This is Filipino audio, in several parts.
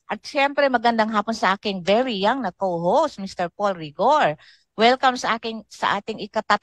At syempre, magandang hapon sa aking very young na co-host, Mr. Paul Rigor. Welcome sa ating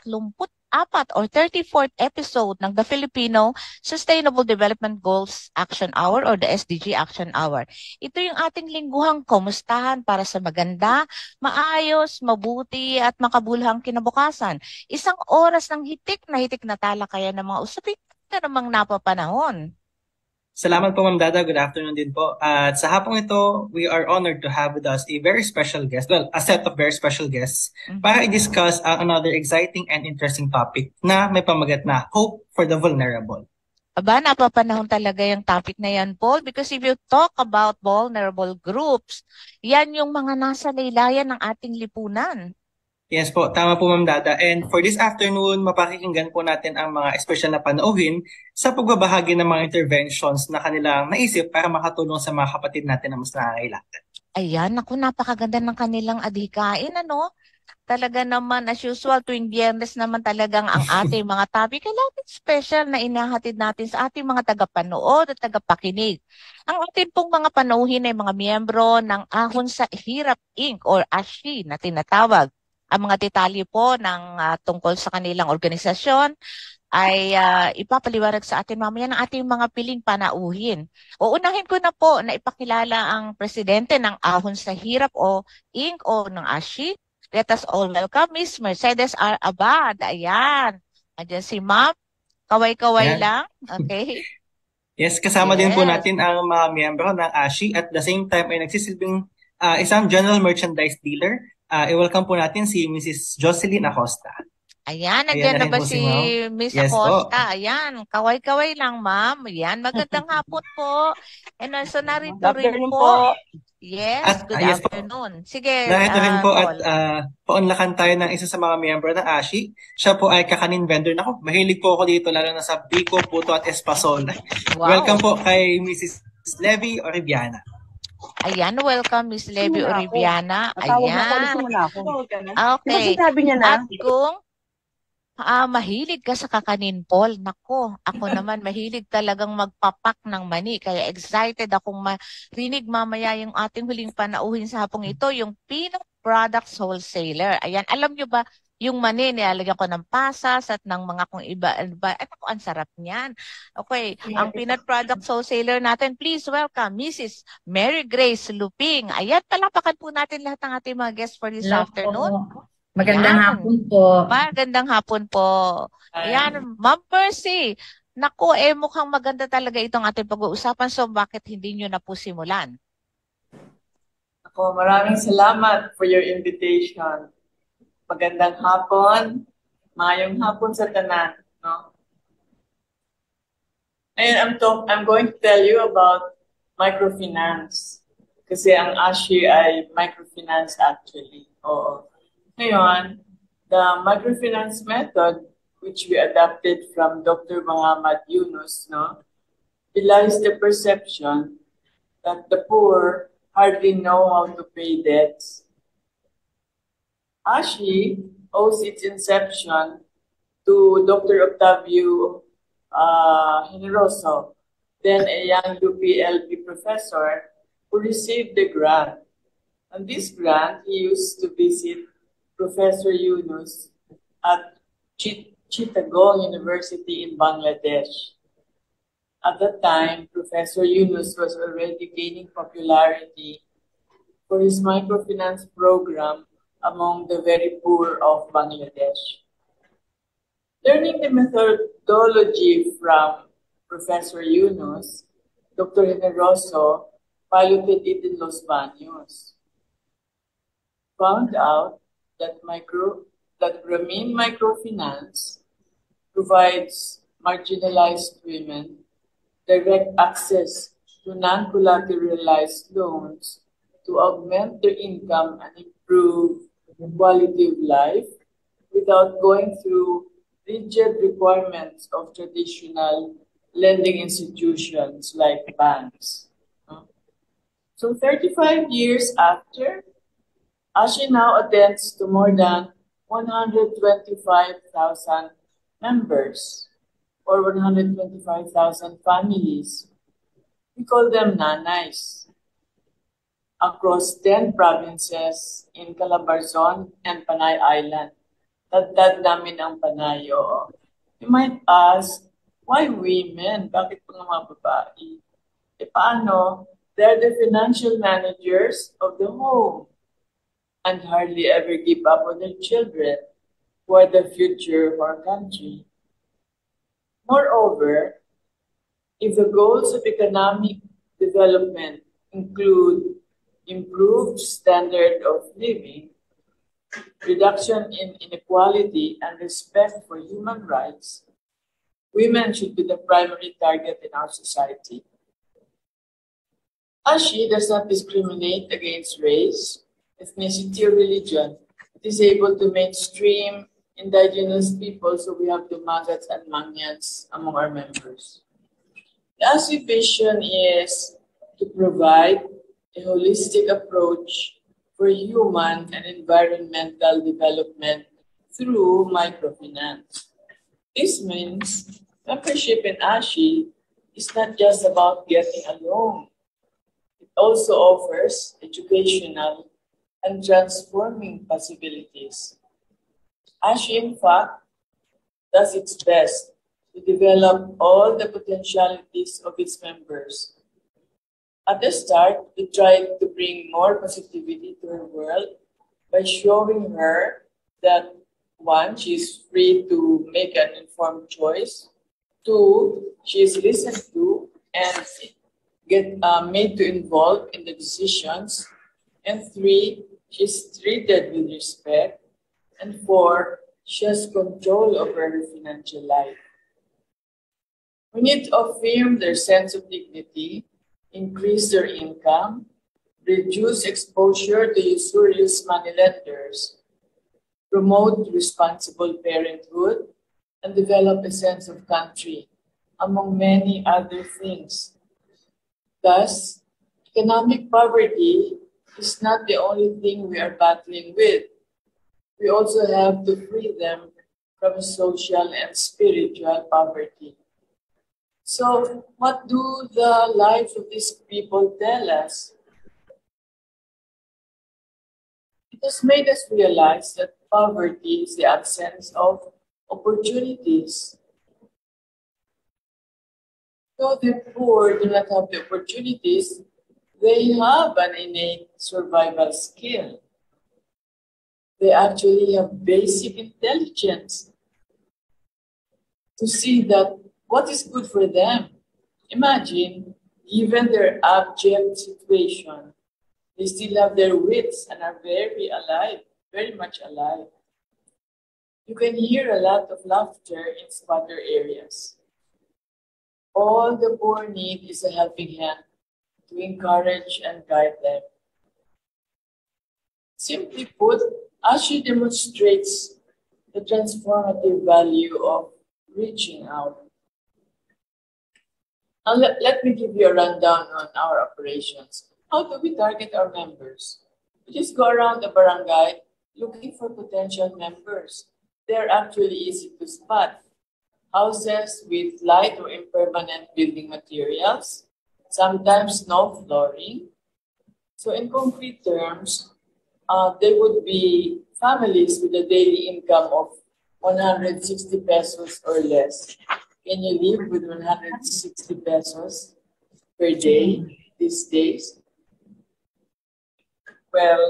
ika-34 or 34th episode ng The Filipino Sustainable Development Goals Action Hour or the SDG Action Hour. Ito yung ating lingguhang kumustahan para sa maganda, maayos, mabuti at makabuluhang kinabukasan. Isang oras ng hitik na talakayan ng mga usapin na namang napapanahon. Salamat po, Ma'am Dada. Good afternoon din po. At sa hapong ito, we are honored to have with us a very special guest, well, a set of very special guests para i-discuss another exciting and interesting topic na may pamagat na Hope for the Vulnerable. Aba, napapanahon talaga yung topic na yan, Paul, because if you talk about vulnerable groups, yan yung mga nasa laylayan ng ating lipunan. Yes po, tama po, Ma'am Dada. And for this afternoon, mapakikinggan po natin ang mga espesyal na panauhin sa pagbabahagi ng mga interventions na kanilang naisip para makatulong sa mga kapatid natin na mas nangangailangan. Ayan, naku, napakaganda ng kanilang adhikain, ano? Talaga naman, as usual, tuwing Biyernes naman talagang ang ating mga topic ay laging special na inahatid natin sa ating mga tagapanood at tagapakinig. Ang ating pong mga panauhin ay mga miyembro ng Ahon sa Hirap Inc. or ASHI na tinatawag. Ang mga detalye po ng tungkol sa kanilang organisasyon ay ipapaliwanag sa atin mamaya ng ating mga piling panauhin. Uunahin ko na po na ipakilala ang presidente ng Ahon sa Hirap o Inc. o ng ASHI. Let us all welcome Miss Mercedes R. Abad. Ayan. Andiyan si Ma'am. Kaway-kaway lang. Okay. Yes, kasama din po natin ang mga miyembro ng ASHI at the same time ay nagsisilbing isang general merchandise dealer. I-welcome po natin si Mrs. Jocelyn Acosta. Ayan, nandiyan na ba si Miss Acosta? Ayan, kaway-kaway lang, ma'am. Ayan, magandang hapon po. And also, narito rin po. Yes, good afternoon. Sige, narito rin po Paul. at paunlakan tayo ng isa sa mga miyembro ng ASHI. Siya po ay kakanin vendor. Naku, mahilig po ako dito, lalo na sa biko, puto at espasol. Wow. Welcome po kay Mrs. Levy Oribiana. Ayan, welcome Miss Levy Oribiana. Ayan. Okay. At kung mahilig ka sa kakanin, Paul, nako, ako naman mahilig talagang magpapak ng mani. Kaya excited akong marinig mamaya yung ating huling panauhin sa hapong ito, yung Peanut Products Wholesaler. Ayan, alam nyo ba, yung mani, nilalagyan ko ng pasas at ng mga kung iba. At ako, ang sarap niyan. Okay, ang Peanut Products Wholesaler natin, please welcome Mrs. Mary Grace Luping. Ayan, palapakan po natin lahat ng ating mga guests for this afternoon. Magandang hapon po. Magandang hapon po. Ayan, Ma'am Percy. Naku, mukhang maganda talaga itong ating pag-uusapan. So, bakit hindi nyo na po simulan? Ako, maraming salamat for your invitation. Magandang hapon. Mayong hapon sa tanan. No? And I'm going to tell you about microfinance. Kasi ang ASHI ay microfinance actually. Oo. Ngayon, the microfinance method, which we adapted from Dr. Muhammad Yunus, no, belies the perception that the poor hardly know how to pay debts. ASHI owes its inception to Dr. Octavio Generoso, then a young UPLB professor who received the grant. On this grant, he used to visit Professor Yunus at Chittagong University in Bangladesh. At that time, Professor Yunus was already gaining popularity for his microfinance program among the very poor of Bangladesh. Learning the methodology from Professor Yunus, Dr. Generoso piloted it in Los Baños. Found out that Grameen Microfinance provides marginalized women direct access to non-collateralized loans to augment their income and improve quality of life without going through rigid requirements of traditional lending institutions like banks. So 35 years after, ASHI now attends to more than 125,000 members or 125,000 families. We call them nanays. across 10 provinces in Calabarzon and Panay Island. Tad namin ang Panay, oo. You might ask, why women? Bakit po ng mga babae? Paano? They're the financial managers of the home and hardly ever give up on their children, who are the future of our country. Moreover, if the goals of economic development include improved standard of living, reduction in inequality, and respect for human rights, women should be the primary target in our society. ASHI does not discriminate against race, ethnicity, or religion. It is able to mainstream indigenous people, so we have the Magats and Mangyans among our members. The ASHI vision is to provide a holistic approach for human and environmental development through microfinance. This means membership in ASHI is not just about getting a loan. It also offers educational and transforming possibilities. ASHI, in fact, does its best to develop all the potentialities of its members. At the start, we tried to bring more positivity to her world by showing her that, one, she is free to make an informed choice. Two, she is listened to and get made to involve in the decisions. And three, she is treated with respect. And four, she has control over her financial life. We need to affirm their sense of dignity, increase their income, reduce exposure to usurious moneylenders, promote responsible parenthood, and develop a sense of country, among many other things. Thus, economic poverty is not the only thing we are battling with. We also have to free them from social and spiritual poverty. So, what do the lives of these people tell us? It has made us realize that poverty is the absence of opportunities. Though the poor do not have the opportunities, they have an innate survival skill. They actually have basic intelligence to see that what is good for them. Imagine, given their abject situation, they still have their wits and are very alive, very much alive. You can hear a lot of laughter in squatter areas. All the poor need is a helping hand to encourage and guide them. Simply put, ASHI demonstrates the transformative value of reaching out. Now, let me give you a rundown on our operations. How do we target our members? We just go around the barangay looking for potential members. They're actually easy to spot. Houses with light or impermanent building materials, sometimes no flooring. So in concrete terms, they would be families with a daily income of 160 pesos or less. Can you live with 160 pesos per day these days? Well,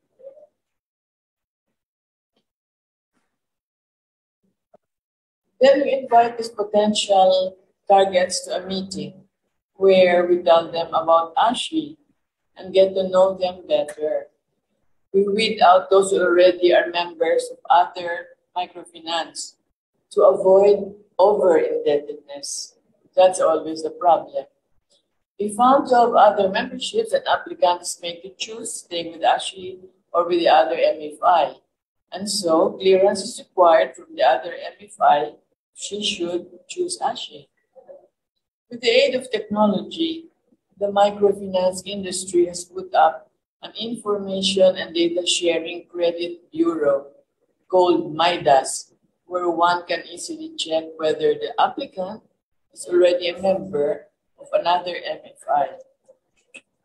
then we invite these potential targets to a meeting where we tell them about ASHI and get to know them better. We weed out those who already are members of other microfinance to avoid over-indebtedness. That's always a problem. We found 12 other memberships and applicants may to choose staying with ASHI or with the other MFI. And so, clearance is required from the other MFI. She should choose ASHI. With the aid of technology, the microfinance industry has put up an information and data sharing credit bureau called MIDAS, where one can easily check whether the applicant is already a member of another MFI.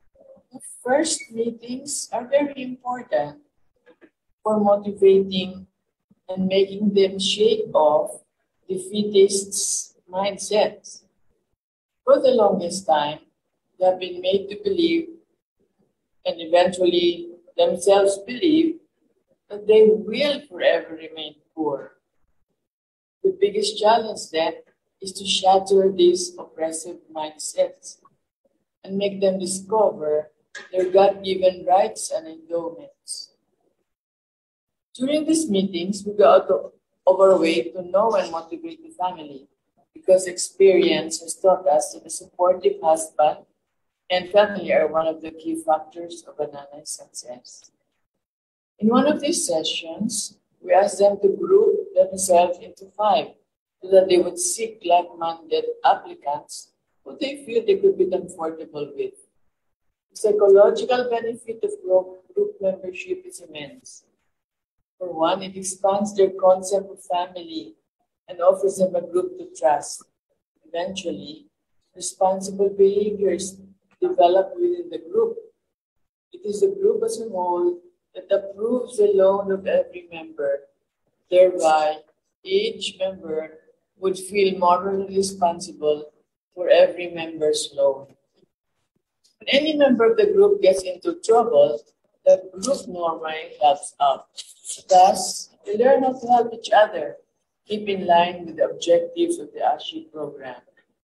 The first meetings are very important for motivating and making them shake off defeatists' mindsets. For the longest time, they have been made to believe and eventually themselves believe that they will forever remain poor. The biggest challenge then is to shatter these oppressive mindsets and make them discover their God-given rights and endowments. During these meetings, we go out of our way to know and motivate the family because experience has taught us that a supportive husband and family are one of the key factors of a nanay's success. In one of these sessions, we asked them to group themselves into 5 so that they would seek like-minded applicants who they feel they could be comfortable with. The psychological benefit of group membership is immense. For one, it expands their concept of family and offers them a group to trust. Eventually, responsible behaviors develop within the group. It is the group as a whole that approves the loan of every member. Thereby, each member would feel morally responsible for every member's loan. When any member of the group gets into trouble, the group normally helps out. Thus, they learn how to help each other, keep in line with the objectives of the ASHI program.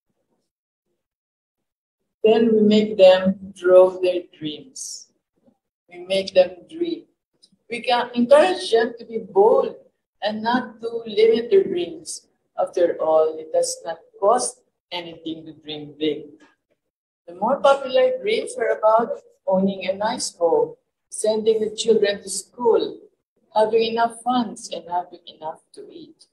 Then we make them draw their dreams. We make them dream. We can encourage them to be bold and not to limit their dreams. After all, it does not cost anything to dream big. The more popular dreams are about owning a nice home, sending the children to school, having enough funds, and having enough to eat.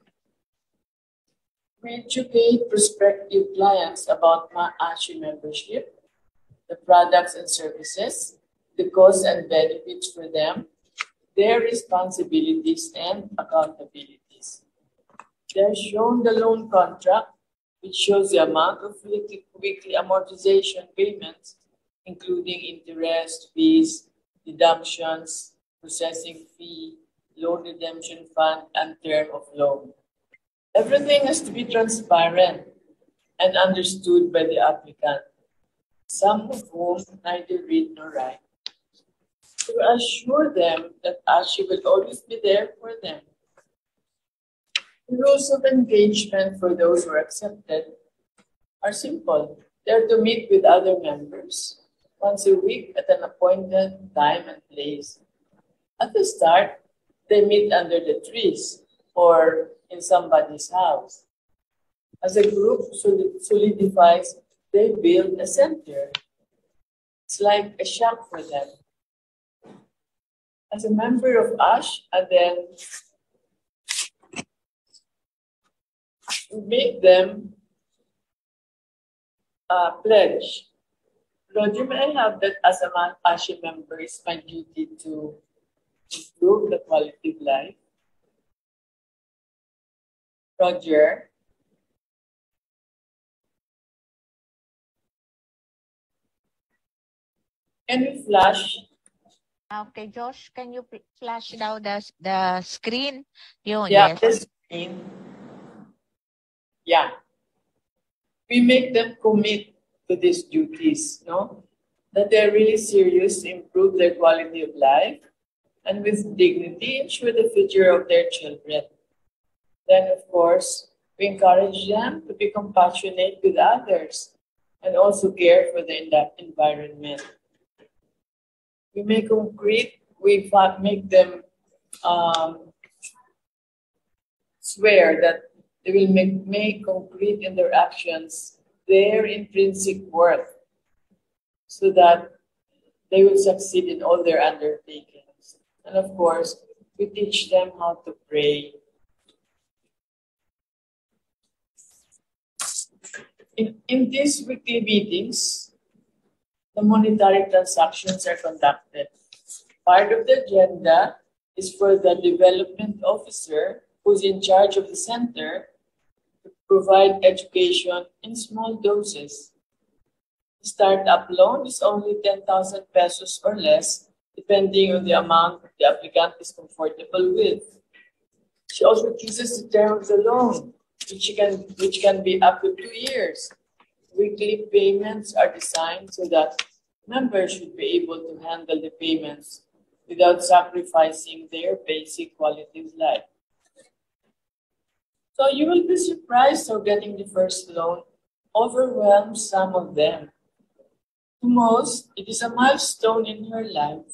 We educate prospective clients about ASHI membership, the products and services, the costs and benefits for them, their responsibilities and accountabilities. They are shown the loan contract, which shows the amount of weekly amortization payments, including interest, fees, deductions, processing fee, loan redemption fund, and term of loan. Everything has to be transparent and understood by the applicant, some of whom neither read nor write. To assure them that ASHI will always be there for them. The rules of engagement for those who are accepted are simple. They are to meet with other members once a week at an appointed time and place. At the start, they meet under the trees or in somebody's house. As a group solidifies, they build a center. It's like a shop for them. As a member of ASH, and then we make them pledge. Roger, may I have that as a ASHI member, it's my duty to improve the quality of life. Roger. Can we flash? Okay, Josh, can you flash now the screen? Yeah, Yes. the screen. Yeah. We make them commit to these duties, no? That they're really serious to improve their quality of life and with dignity ensure the future of their children. Then, of course, we encourage them to be compassionate with others and also care for the environment. We make them swear that they will make concrete in their actions their intrinsic worth so that they will succeed in all their undertakings. And of course, we teach them how to pray. In these weekly meetings, the monetary transactions are conducted. Part of the agenda is for the development officer who's in charge of the center to provide education in small doses. Startup loan is only 10,000 pesos or less, depending on the amount the applicant is comfortable with. She also chooses the term of the loan, which can be up to 2 years. Weekly payments are designed so that members should be able to handle the payments without sacrificing their basic quality of life. So you will be surprised how getting the first loan overwhelms some of them. To most, it is a milestone in her life.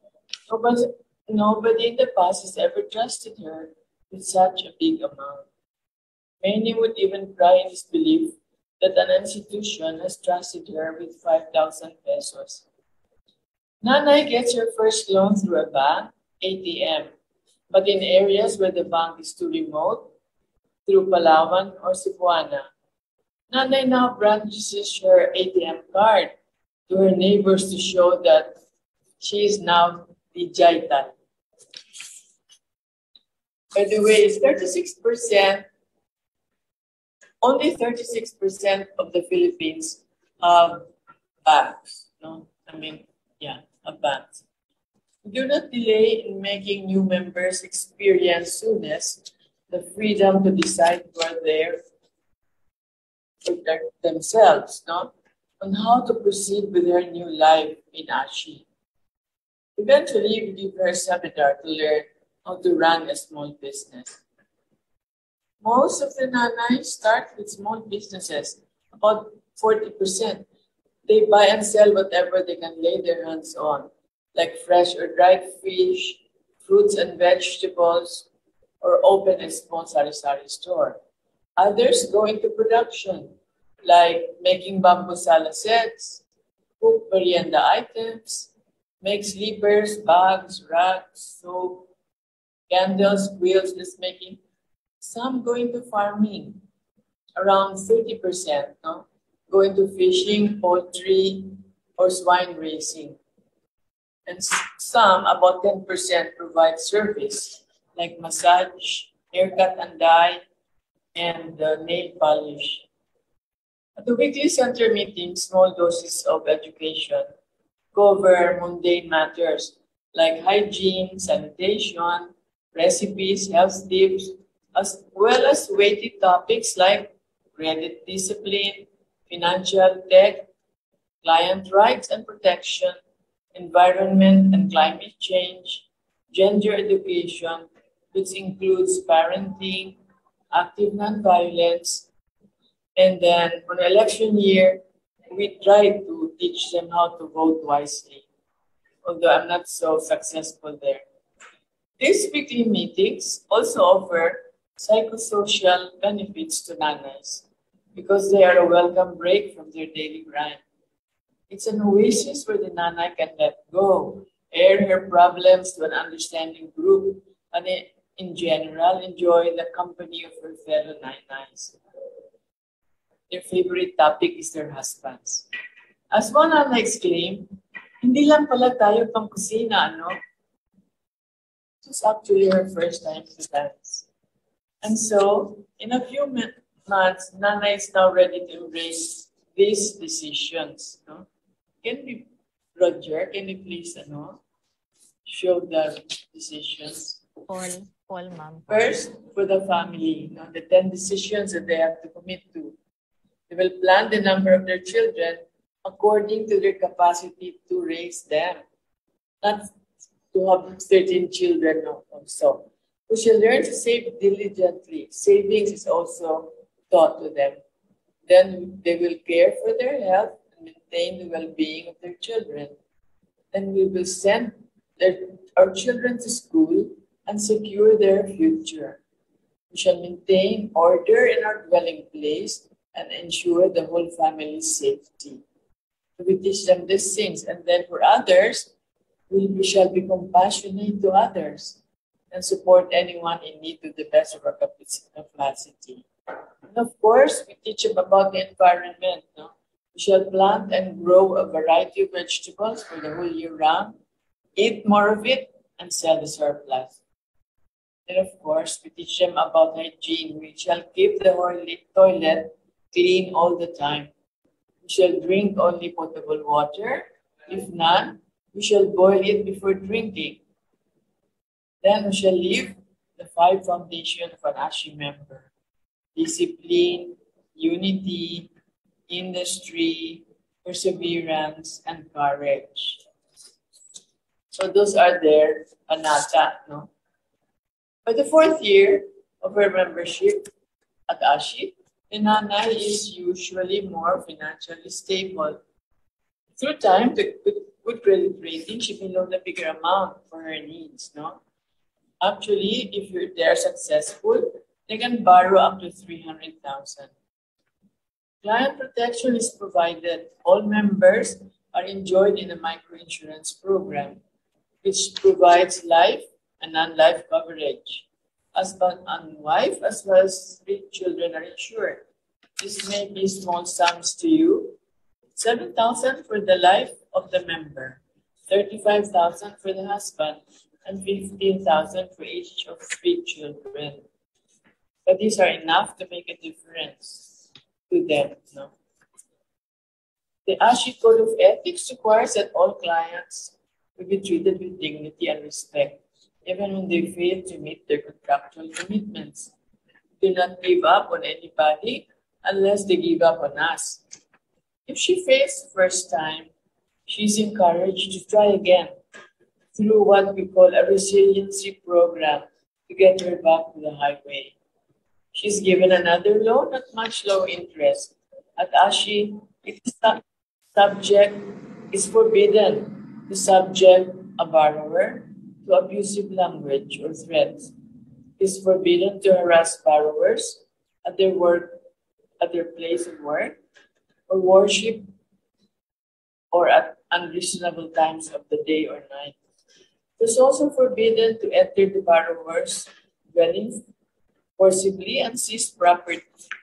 Nobody in the past has ever trusted her with such a big amount. Many would even cry in disbelief that an institution has trusted her with 5,000 pesos. Nanay gets her first loan through a bank, ATM, but in areas where the bank is too remote, through Palawan or Cebuana. Nanay now branches her ATM card to her neighbors to show that she is now the Jaitan. By the way, it's 36%. Only 36% of the Philippines have banks. Have banks. Do not delay in making new members experience soonest the freedom to decide where they protect themselves, on how to proceed with their new life in ASHI. Eventually, we give her a seminar to learn how to run a small business. Most of the nanay start with small businesses, about 40%. They buy and sell whatever they can lay their hands on, like fresh or dried fish, fruits and vegetables, or open a small sari-sari store. Others go into production, like making bamboo sala sets, cook merienda items, make sleepers, bags, rugs, soap, candles, quilts, dressmaking. Some go into farming, around 30%, go into fishing, poultry, or swine raising. And some, about 10%, provide service, like massage, haircut and dye, and nail polish. At the weekly center meetings, small doses of education cover mundane matters like hygiene, sanitation, recipes, health tips, as well as weighty topics like credit discipline, financial tech, client rights and protection, environment and climate change, gender education, which includes parenting, active nonviolence, and then on election year, we try to teach them how to vote wisely, although I'm not so successful there. These weekly meetings also offer psychosocial benefits to nanays because they are a welcome break from their daily grind. It's an oasis where the nanay can let go, air her problems to an understanding group, and in general, enjoy the company of her fellow nanays. Their favorite topic is their husbands. As one nanay exclaimed, hindi lang pala tayo pang kusina, no? It was actually her first time to dance. And so, in a few months, Nana is now ready to embrace these decisions. No? Roger, can you please show the decisions? Paul, ma'am. First, for the family, the 10 decisions that they have to commit to. They will plan the number of their children according to their capacity to raise them. Not to have 13 children also. We shall learn to save diligently. Savings is also taught to them. Then they will care for their health and maintain the well-being of their children. Then we will send our children to school and secure their future. We shall maintain order in our dwelling place and ensure the whole family's safety. We teach them these things. And then for others, we shall be compassionate to others and support anyone in need to the best of our capacity. And of course, we teach them about the environment. We shall plant and grow a variety of vegetables for the whole year round, eat more of it, and sell the surplus. And of course, we teach them about hygiene. We shall keep the toilet clean all the time. We We shall drink only potable water. If none, we shall boil it before drinking. Then we shall leave the 5 foundations of an ASHI member: discipline, unity, industry, perseverance, and courage. So those are their panata, no? By the 4th year of her membership at ASHI, the nanay is usually more financially stable. Through time, with good credit rating, she can loan a bigger amount for her needs, no? Actually, if they're successful, they can borrow up to 300,000. Client protection is provided. All members are enjoined in a microinsurance program, which provides life and non-life coverage. Husband and wife, as well as 3 children, are insured. This may be small sums to you: 7,000 for the life of the member, 35,000 for the husband, and 15,000 for each of 3 children. But these are enough to make a difference to them, no? The ASHI Code of Ethics requires that all clients will be treated with dignity and respect, even when they fail to meet their contractual commitments. Do not give up on anybody unless they give up on us. If she fails the first time, she is encouraged to try again through what we call a resiliency program to get her back to the highway. She's given another loan at much lower interest. At ASHI, it's forbidden to subject a borrower to abusive language or threats. It's forbidden to harass borrowers at their place of work, or worship, or at unreasonable times of the day or night. It is also forbidden to enter the borrower's dwelling forcibly and seize property.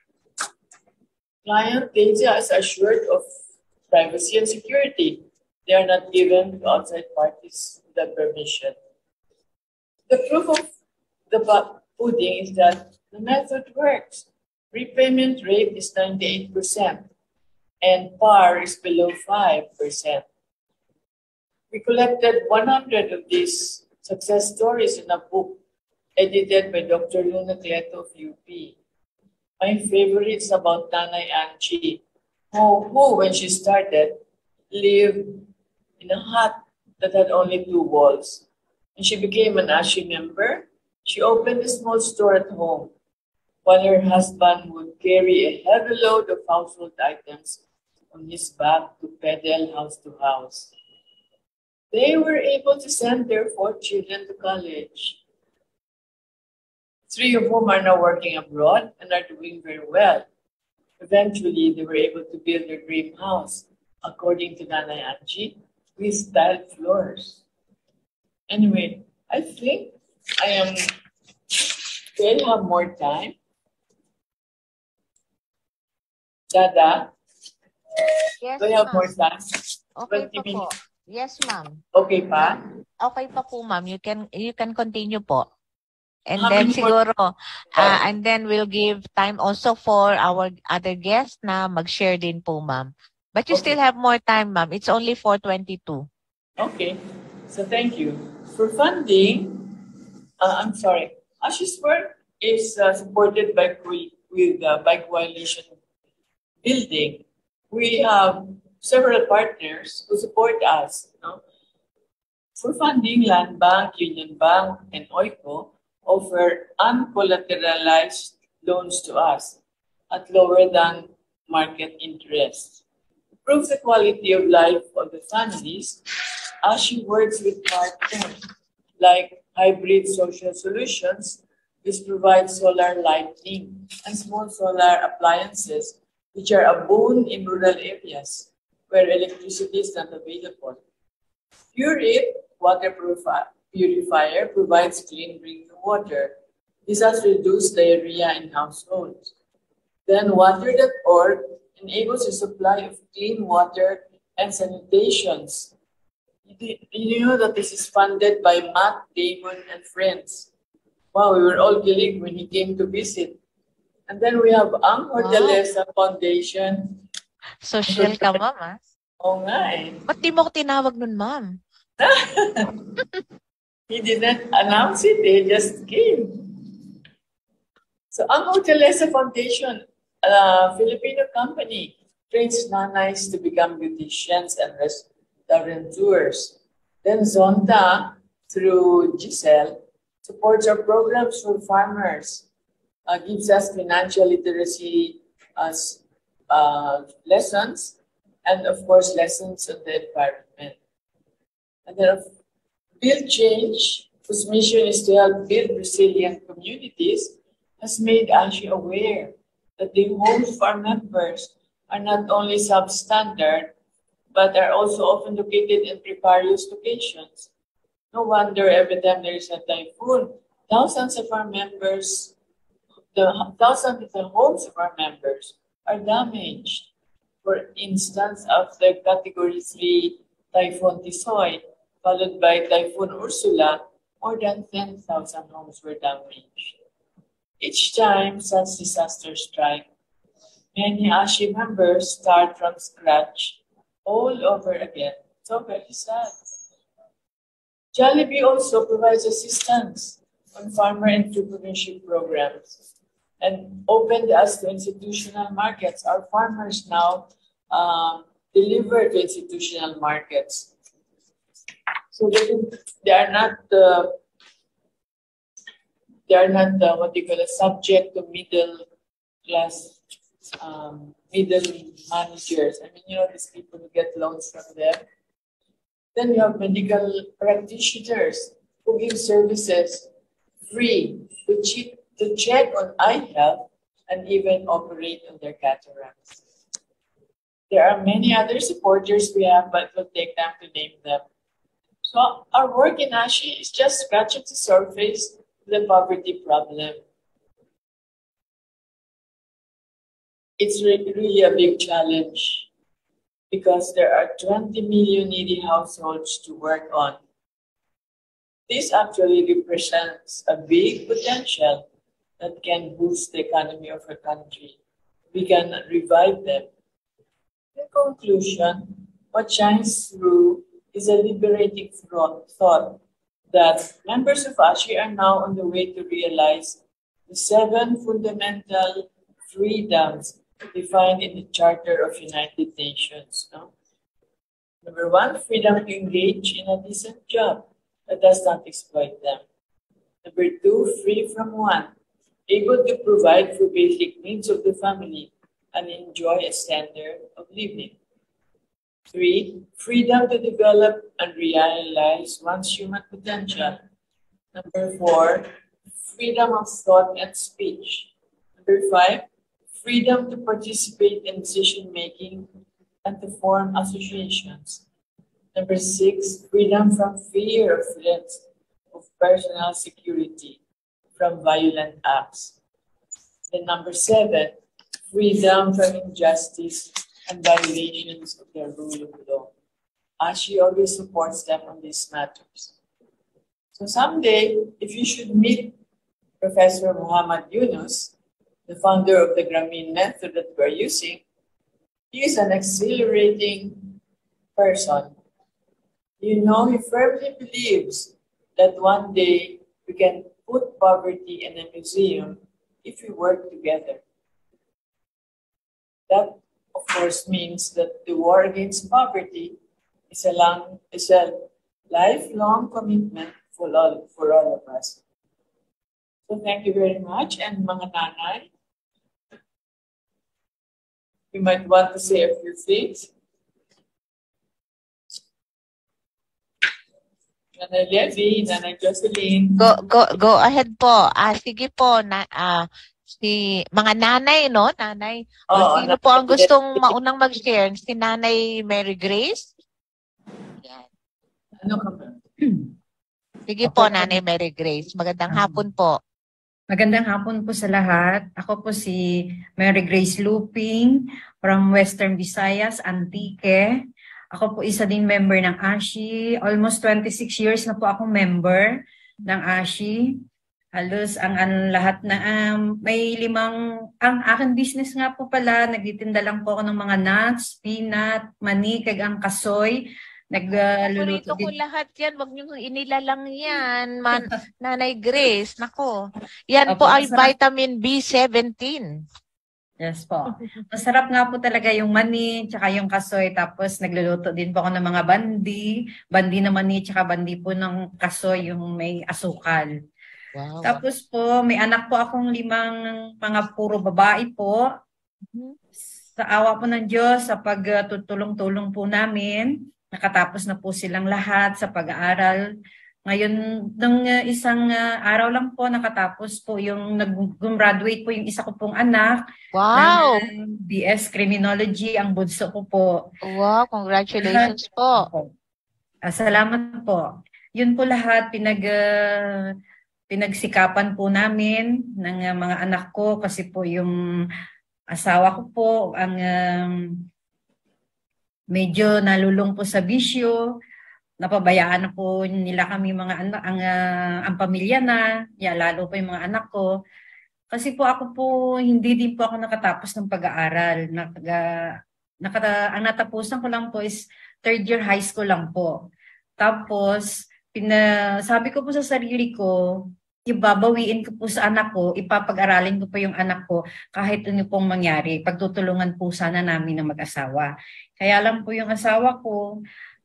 Client data is assured of privacy and security. They are not given to outside parties without permission. The proof of the pudding is that the method works. Repayment rate is 98%, and par is below 5%. We collected 100 of these success stories in a book edited by Dr. Luna Cleto of UP. My favorite is about Nanay Anchi, who, when she started, lived in a hut that had only 2 walls. When she became an ASHI member, she opened a small store at home, while her husband would carry a heavy load of household items on his back to peddle house to house. They were able to send their 4 children to college, 3 of whom are now working abroad and are doing very well. Eventually, they were able to build their dream house, according to Nanay Angie, with tiled floors. Anyway, I think still have more time. Dada, Yes, do you have ma'am. more time? Okay 20 pa po. minutes. Yes, ma'am. Okay pa? Okay pa po, ma'am. You can continue po. And How then many more- siguro, and then we'll give time also for our other guests na mag-share din po, ma'am. But you Okay. still have more time, ma'am. It's only 4:22. Okay, so thank you. For funding, ASHI's work is supported by Bike Coalition Building. We have several partners who support us. No? For funding, Land Bank, Union Bank, and OICO offer uncollateralized loans to us at lower than market interest. To prove the quality of life of the families, ASHI works with partners like Hybrid Social Solutions, which provides solar lighting and small solar appliances, which are a boon in rural areas where electricity is not available. Pureit water purifier provides clean drinking water. This has reduced diarrhea in households. Then Water.org enables the supply of clean water and sanitations. You know that this is funded by Matt Damon and friends. Wow, we were all kilig when he came to visit. And then we have Ang Hortaleza Foundation, Social ka, ma'am, ah. Oo nga eh. Ba't di mo ko tinawag nun, ma'am? He didn't announce it, he just came. So, ang Hotelesa Foundation, Filipino company, trains nanays to become beauticians and restaurateurs. Then Zonda, through Giselle, supports our programs for farmers, gives us financial literacy lessons, and of course, lessons on the environment. And then Build Change, whose mission is to help build resilient communities, has made ASHI aware that the homes for our members are not only substandard, but are also often located in precarious locations. No wonder every time there is a typhoon, thousands of our members, thousands of the homes of our members are damaged. For instance, after Category 3 Typhoon Tisoy, followed by Typhoon Ursula, more than 10,000 homes were damaged. Each time such disasters strike, many ASHI members start from scratch all over again. So very sad. Jollibee also provides assistance on farmer entrepreneurship programs and opened us to institutional markets. Our farmers now deliver to institutional markets. So they are not what you call a subject to middle class, middle managers. I mean, these people who get loans from them. Then you have medical practitioners who give services free to check on eye health and even operate on their cataracts. There are many other supporters we have, but we'll take time to name them. So our work in ASHI is just scratching the surface of the poverty problem. It's really a big challenge because there are 20 million needy households to work on. This actually represents a big potential that can boost the economy of our country. We can revive them. In conclusion, what shines through is a liberating thought that members of ASHI are now on the way to realize the 7 fundamental freedoms defined in the Charter of United Nations. No? Number 1, freedom to engage in a decent job that does not exploit them. Number 2, free from want, able to provide for basic needs of the family and enjoy a standard of living. 3, freedom to develop and realize one's human potential. Number 4, freedom of thought and speech. Number 5, freedom to participate in decision-making and to form associations. Number 6, freedom from fear of threats of personal security from violent acts. And number 7, freedom from injustice and violations of the rule of law. ASHI always supports them on these matters. So someday, if you should meet Professor Muhammad Yunus, the founder of the Grameen method that we're using, he is an exhilarating person. He firmly believes that one day we can put poverty in a museum if we work together. That, of course, means that the war against poverty is a lifelong commitment for all of us. So thank you very much. And mga nanay, you might want to say a few things. Nanay Levy, Nanay Jocelyn. Go ahead po. Sige po si mga nanay, no? Nanay. Sino po ang gustong maunang mag-share? Si Nanay Mary Grace? Yan. Ano ka ba? Sige po, Nanay Mary Grace. Magandang hapon po. Magandang hapon po sa lahat. Ako po si Mary Grace Luping from Western Visayas, Antique. Ako po isa din member ng ASHI. Almost 26 years na po akong member ng ASHI. Halos ang lahat na may ang aking business nga po pala, nagtitinda lang po ako ng mga nuts, peanut, mani, kag ang kasoy. Nagluluto Paborito ko din. lahat yan. Wag niyong inilalang yan, Nanay Grace. Nako, yan po Opo, ay masarap. vitamin B17. Yes po. Masarap nga po talaga yung mani, tsaka yung kasoy. Tapos nagluluto din po ako ng mga bandi. Bandi na mani, tsaka bandi po ng kasoy, yung may asukal. Wow. Tapos po, may anak po akong 5 mga puro babae po. Sa awa po ng Diyos, sa pagtutulong-tulong po namin, nakatapos na po silang lahat sa pag-aaral. Ngayon, nung isang araw lang po, nakatapos po yung nag-graduate po yung isa ko pong anak Wow. ng BS Criminology, ang bunso ko po. Wow, congratulations po. Salamat po. Yun po lahat pinagsikapan po namin ng mga anak ko kasi po yung asawa ko po ang medyo nalulung po sa bisyo. Napabayaan na po nila kami mga anak, ang pamilya na, lalo po yung mga anak ko. Kasi po ako po, hindi din po ako nakatapos ng pag-aaral. Ang natapusan ko lang po is 3rd year high school lang po. Tapos, sabi ko po sa sarili ko, ibabawiin ko po sa anak ko, ipapag-aralin ko po yung anak ko kahit ano pong mangyari. Pagtutulungan po sana namin ng mag-asawa. Kaya lang po yung asawa ko,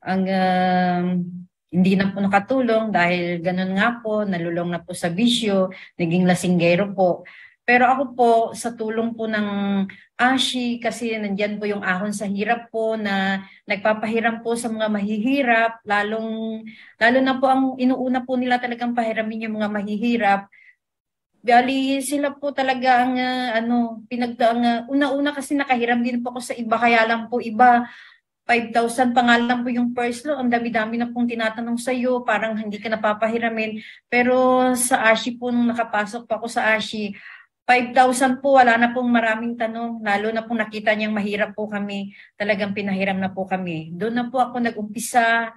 hindi na po nakatulong dahil ganun nga po, nalulong na po sa bisyo, naging lasinggero po. Pero ako po, sa tulong po ng ASHI, kasi nandyan po yung ahon sa hirap po na nagpapahiram po sa mga mahihirap, lalo na po ang inuuna po nila talagang pahiramin yung mga mahihirap. Bali, sila po talaga ang una-una kasi nakahiram din po ako sa iba, kaya lang po iba, 5,000 pa nga lang po yung first loan. Ang dami-dami na pong tinatanong sa iyo, parang hindi ka napapahiramin. Pero sa ASHI po, nung nakapasok pa ako sa ASHI, 5,000 po, wala na pong maraming tanong. Lalo na pong nakita niyang mahirap po kami. Talagang pinahiram na po kami. Doon na po ako nag-umpisa,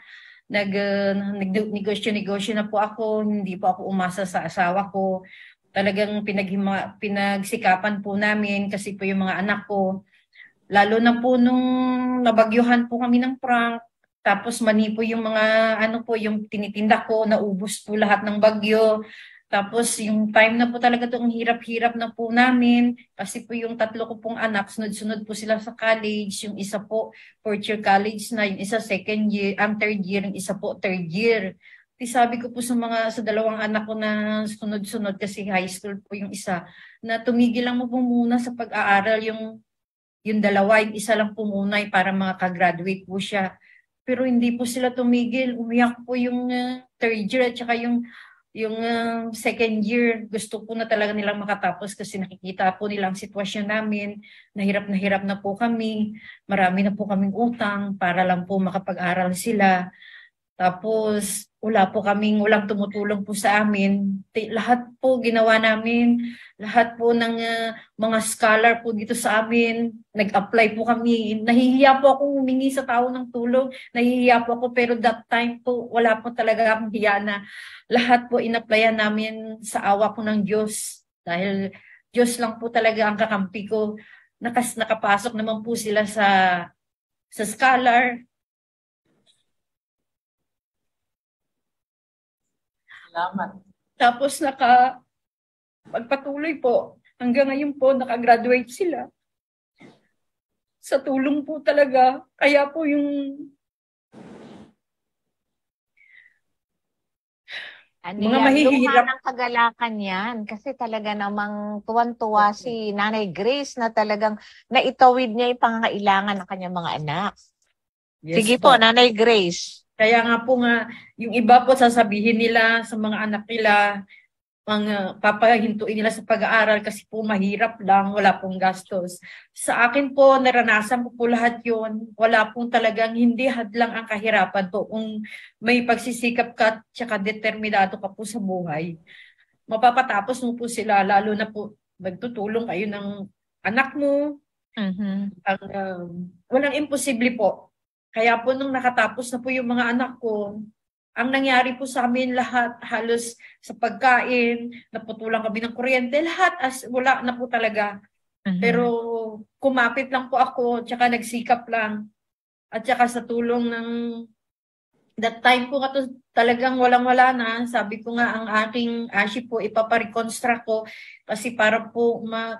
nag-negosyo na po ako. Hindi po ako umasa sa asawa ko. Talagang pinagsikapan po namin kasi po yung mga anak ko. Lalo na po nung nabagyuhan po kami ng prank, tapos mani po yung mga yung tinitinda ko, naubos po lahat ng bagyo. Tapos yung time na po talaga itong hirap-hirap na po namin kasi po yung 3 ko pong anak, sunod-sunod po sila sa college. Yung isa po 4th year college na, yung isa 2nd year, ang 3rd year, yung isa po 3rd year. Sabi ko po sa 2 anak ko na sunod-sunod kasi high school po yung isa, na tumigil lang mo po muna sa pag-aaral, yung dalawa, yung isa lang po muna para makaka-graduate po siya. Pero hindi po sila tumigil. Umiyak po yung 3rd year at saka yung 2nd year. Gusto po na talaga nilang makatapos kasi nakikita po nila ang sitwasyon namin. Na hirap na po kami. Marami na po kaming utang para lang po makapag-aral sila. Tapos walang tumutulong po sa amin. Lahat po ginawa namin, lahat po ng mga scholar po dito sa amin, nag-apply po kami. Nahihiya po akong humingi sa tao ng tulong, nahihiya po ako, pero that time po wala po talaga akong hiya na lahat po in-applyan namin sa awa po ng Diyos. Dahil Diyos lang po talaga ang kakampi ko. Nakapasok naman po sila sa scholar. Salamat. Tapos magpatuloy po. Hanggang ngayon po, nakagraduate sila. Sa tulong po talaga. Kaya po yung mga mahihirap. Luma ng kagalakan yan. Kasi talaga namang tuwan-tuwa si Nanay Grace na talagang naitawid niya yung pangangailangan ng kanyang mga anak. Yes, Sige po, Nanay Grace. Kaya nga po yung iba po sasabihin nila sa mga anak nila, papahintuin nila sa pag-aaral kasi po mahirap lang, wala pong gastos. Sa akin po, naranasan ko po lahat yun. Wala pong talagang hindi hadlang ang kahirapan po. Kung may pagsisikap ka at saka determinado ka po sa buhay, mapapatapos mo po sila, lalo na po magtutulong kayo ng anak mo. Walang imposible po. Kaya po nung nakatapos na po yung mga anak ko, Ang nangyari po sa amin lahat, halos sa pagkain, naputulan kami ng kuryente, lahat wala na po talaga. Pero kumapit lang po ako, tsaka nagsikap lang. At tsaka sa tulong ng that time po nga to, talagang walang-wala na. Sabi ko nga ang aking ashi po ipapareconstruct ko kasi para po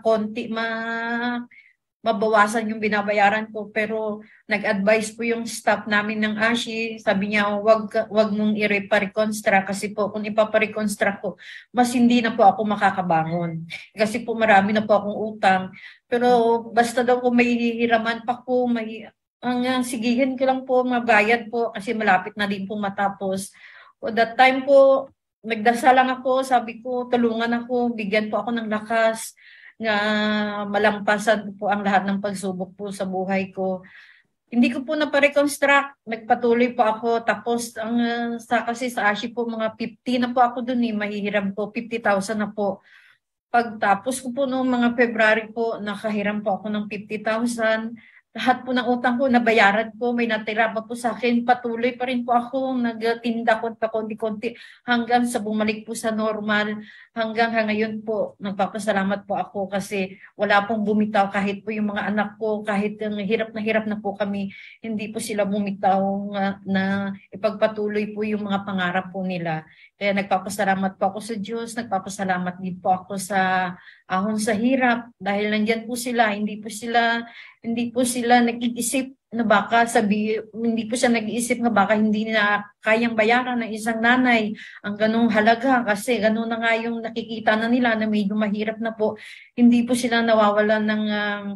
mabawasan yung binabayaran ko. Pero nag-advise po yung staff namin ng ASHI. Sabi niya, wag mong i-reconstruct kasi po kung ipapareconstruct ko, mas hindi na po ako makakabangon. Kasi po marami na po akong utang. Pero basta daw kung may hihiraman pa po, sigihin ko lang po, mabayad po kasi malapit na din po matapos. So that time po, nagdasal lang ako, sabi ko, tulungan ako, bigyan po ako ng lakas na malampasan po ang lahat ng pagsubok po sa buhay ko. Hindi ko po na-reconstruct, nagpatuloy po ako, tapos kasi sa ASHI po, mga 50 na po ako dun mahihiram po, 50,000 na po. Pagtapos ko po noong mga February po, nakahiram po ako ng 50,000. Lahat po ng utang ko, nabayaran ko, may natira pa po sa akin. Patuloy pa rin po ako, nagtinda ko pa konti-konti hanggang sa bumalik po sa normal. Hanggang ngayon po, nagpapasalamat po ako kasi wala pong bumitaw kahit po yung mga anak ko, kahit hirap na po kami, hindi po sila bumitaw na ipagpatuloy po yung mga pangarap po nila. Kaya nagpapasalamat po ako sa Diyos, nagpapasalamat din po ako sa ahon sa hirap dahil nandyan po sila, hindi po sila nag-iisip na baka hindi po siya nag-iisip na baka hindi na kayang bayaran ng isang nanay ang ganung halaga kasi ganun na nga yung nakikita na nila na medyo mahirap na po. Hindi po sila nawawalan ng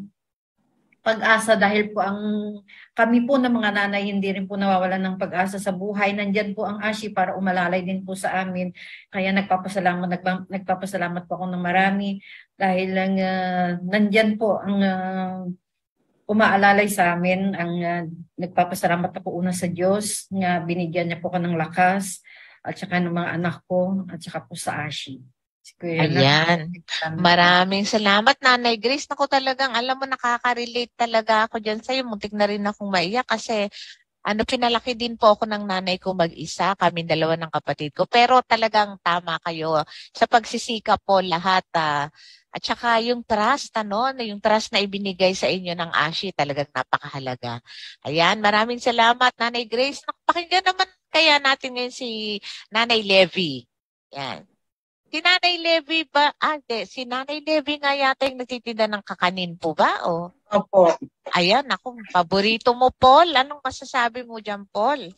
pag-asa dahil po kami po ng mga nanay hindi rin po nawawalan ng pag-asa sa buhay. Nandyan po ang ASHI para umalalay din po sa amin. Kaya nagpapasalamat po ako ng marami dahil lang nandyan po ang umaalalay sa amin. Nagpapasalamat ako una sa Diyos nga binigyan niya po ko ng lakas at saka ng mga anak ko at saka po sa ASHI. Ayan. Maraming salamat, Nanay Grace. Naku talagang, alam mo, nakaka-relate talaga ako dyan sa'yo. Muntik na rin akong maiyak kasi pinalaki din po ako ng nanay ko mag-isa, kami dalawa ng kapatid ko. Pero talagang tama kayo sa pagsisikap po lahat. At saka yung trust, yung trust na ibinigay sa inyo ng ASHI, talagang napakahalaga. Ayan, maraming salamat, Nanay Grace. Pakinggan naman kaya natin ngayon si Nanay Levy. Yan. Si Nanay Levy ba? Si Nanay Levy nga yata yung nagtitinda ng kakanin po ba? O? Opo. Ayan, ako, paborito mo, Paul. Anong masasabi mo dyan, Paul?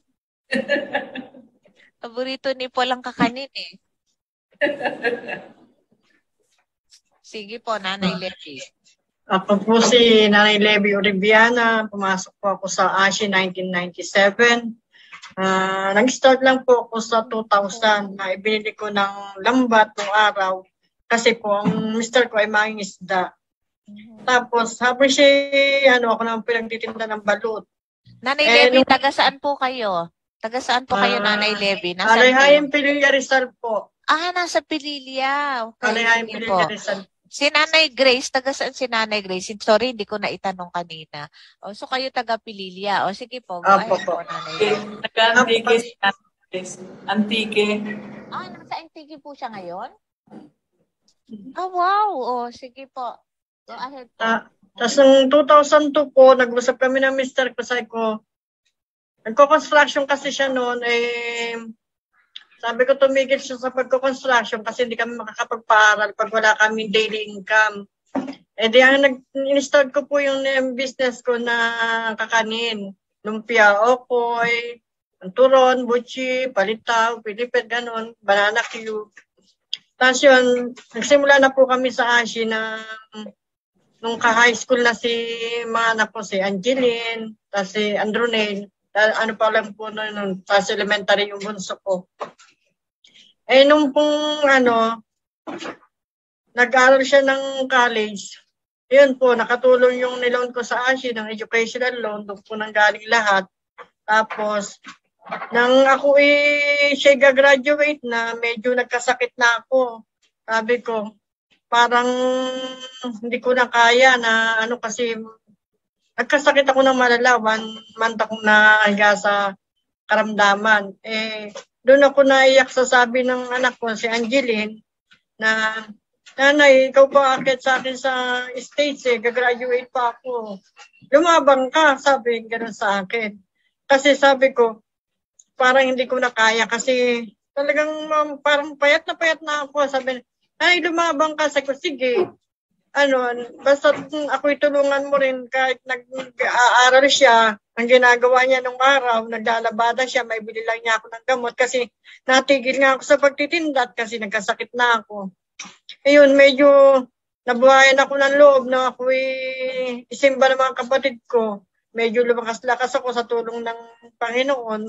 Paborito ni Paul ang kakanin eh. Sige po, Nanay Levy. Ako po si Nanay Levy Oribiana. Pumasok po ako sa ASHI 1997. Nag-start lang po ako sa 2000 na ibinili ko ng lambat nung araw kasi po ang mister ko ay mangingisda. Tapos habang siya, ako nang pinagtitinda ng balut. Nanay Levy, taga saan po kayo? Taga saan po kayo, Nanay Levy? Alayhayan Pililya Rizal po. Nasa Pililya. Okay, Alayhayan Pililya Rizal. Si Nanay Grace, taga saan si Nanay Grace? Sorry, hindi ko na itanong kanina. So kayo taga Pililya. Sige po, go ahead po, Nanay Grace. Nag-Antique si Grace. Antique. Nasa Antique po siya ngayon? Wow. Sige po. Go ahead po. Tapos noong 2002 po, nag-usap kami ng mister ko, sabi ko, nagko-construction kasi siya noon, sabi ko tumigil siya sa pagko-construction kasi hindi kami makakapagpaaral pag wala kami daily income. In-start ko po yung business ko na kakanin. Lumpia, okoy, turon, buchi, palitaw, pilipit, ganon, banana cube. Tapos yun, nagsimula na po kami sa ASHI na nung ka-high school na si mga anak ko, si Angeline, tapos si Andronel, ano pa lang po noon, tapos elementary yung bunso ko. Nung pong nag-aaral siya ng college, yun po, nakatulong yung niloan ko sa ASHI ng educational loan, doon po nanggaling lahat. Tapos, nang ako siya gagraduate na, medyo nagkasakit na ako. Sabi ko, parang hindi ko na kaya na kasi nagkasakit ako ng malala, 1 month akong nahiga sa karamdaman. doon ako naiyak sa sabi ng anak ko, si Angeline, na, Nanay, ikaw pa akit sa akin sa States gagraduate pa ako. Lumabang ka, sabi, gano'n sa akin. Kasi sabi ko, parang hindi ko na kaya kasi talagang parang payat na ako. Sabi, ay, lumabang ka. Sabi ko, sige. Basta ako itulungan mo rin kahit nag-aaral siya, ang ginagawa niya nung araw, naglalabada siya, may bili lang niya ako ng gamot kasi natigil nga ako sa pagtitinda kasi nagkasakit na ako. Ayun, medyo nabuhayan ako ng loob na ako isimba ng mga kapatid ko. Medyo lumakas-lakas ako sa tulong ng Panginoon.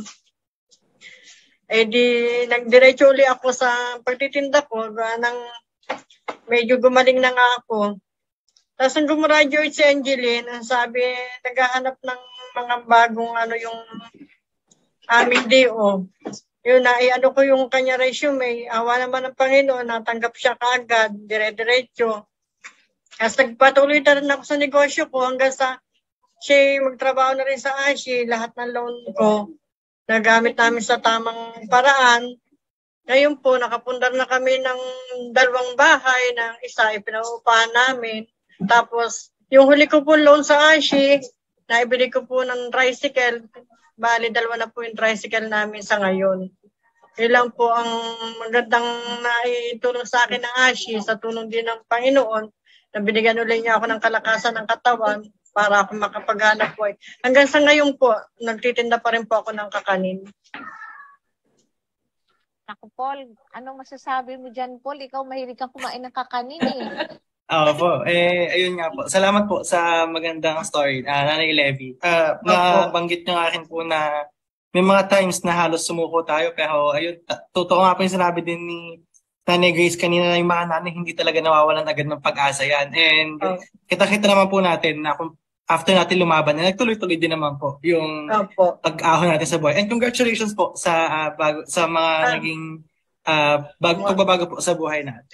Di nagdiretso ulit ako sa pagtitinda ko nang medyo gumaling na nga ako. Tapos nung gumraduate si Angeline, ang sabi, naghahanap ng mga bagong yung aming DO. Yun na, ko yung kanya resume. Awa naman ng Panginoon, natanggap siya kaagad, dire-diretso. Tapos nagpatuloy na rin ako sa negosyo ko hanggang sa siya magtrabaho na rin sa ASI, lahat ng loan ko nagamit namin sa tamang paraan. Ngayon po, nakapundar na kami ng 2 bahay, ng isa ipinaupahan namin. Tapos, yung huli ko po loan sa ASI, naibili ko po ng tricycle. Bali, 2 na po yung tricycle namin sa ngayon. Ilang po ang magandang naitulong sa akin ng ASI sa tulong din ng Panginoon. Nabinigyan ulit niya ako ng kalakasan ng katawan para ako makapaghanap po. Hanggang sa ngayon po, nagtitinda pa rin po ako ng kakanin. Ako, Paul, anong masasabi mo dyan, Paul? Ikaw mahilig kang kumain ng kakanin eh. Oo po. Ayun nga po. Salamat po sa magandang story, Nanay Levy. Nabanggit niyo nga akin po na may mga times na halos sumuko tayo pero ayun, totoo nga po yung sinabi din ni Nanay Grace kanina na yung mga nanay hindi talaga nawawalan agad ng pag-asa yan. And kita-kita naman po natin na kung after natin lumaban, nagtuloy-tuloy din naman po yung pag-ahon natin sa buhay. And congratulations po sa mga naging pagbabago po sa buhay natin.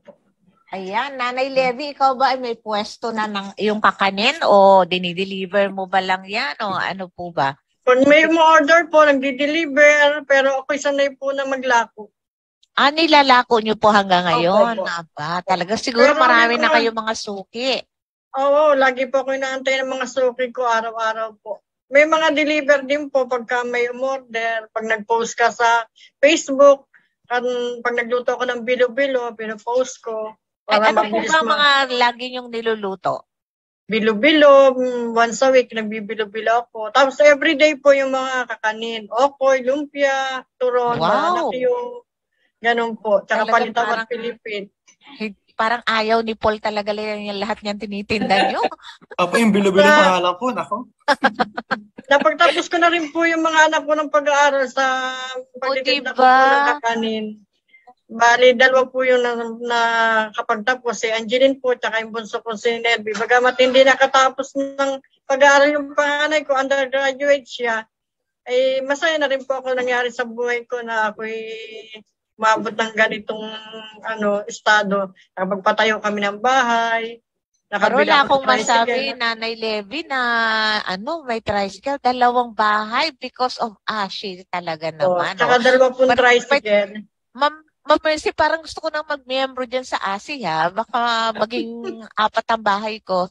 Ayan, Nanay Levy, ikaw ba ay may pwesto na ng iyong kakanin o dinideliver mo ba lang yan o ano po ba? Kung may order po, nagdi-deliver, pero ako'y sanay po na maglako. Nilalako nyo po hanggang ngayon? Opo. Aba, talaga siguro Pero marami na kayong mga suki. Oo, lagi po ako inaantay ng mga suki ko araw-araw po. May mga deliver din po pagka may umorder, pag nag-post ka sa Facebook, pag nagluto ako ng bilo-bilo, pinopost ko. Ay, ano po ba mga lagi nyong niluluto? Bilo-bilo, once a week nagbibilo-bilo ako. Tapos everyday po yung mga kakanin. Okoy, lumpia, turon, Wow. yung ganun po. Tsaka palitaw at Pilipin. Parang ayaw ni Paul talaga yung lahat niyan tinitinda nyo. Apo, yung bilo-bilo pangalan po, nako. Napagtapos ko na rin po yung mga anak ko ng pag-aaral sa pagtitinda ko po ng kakanin. Bali, 2 po yung nakapagtapos. Si Angeline po, tsaka yung bunso ko si Nelby. Bagamat hindi nakatapos ng pag-aaral yung panganay ko, undergraduate siya, ay masaya na rin po ako nangyari sa buhay ko na ako'y umabot ng ganitong estado. Nakapagpatayo kami ng bahay. Pero wala akong masabi, Nanay Levy, na may tricycle, 2 bahay because of ASI talaga naman. Tsaka 2 pong tricycle. Ma'am Mercy, parang gusto ko nang mag-membro dyan sa ASI ha. Baka maging 4 ang bahay ko.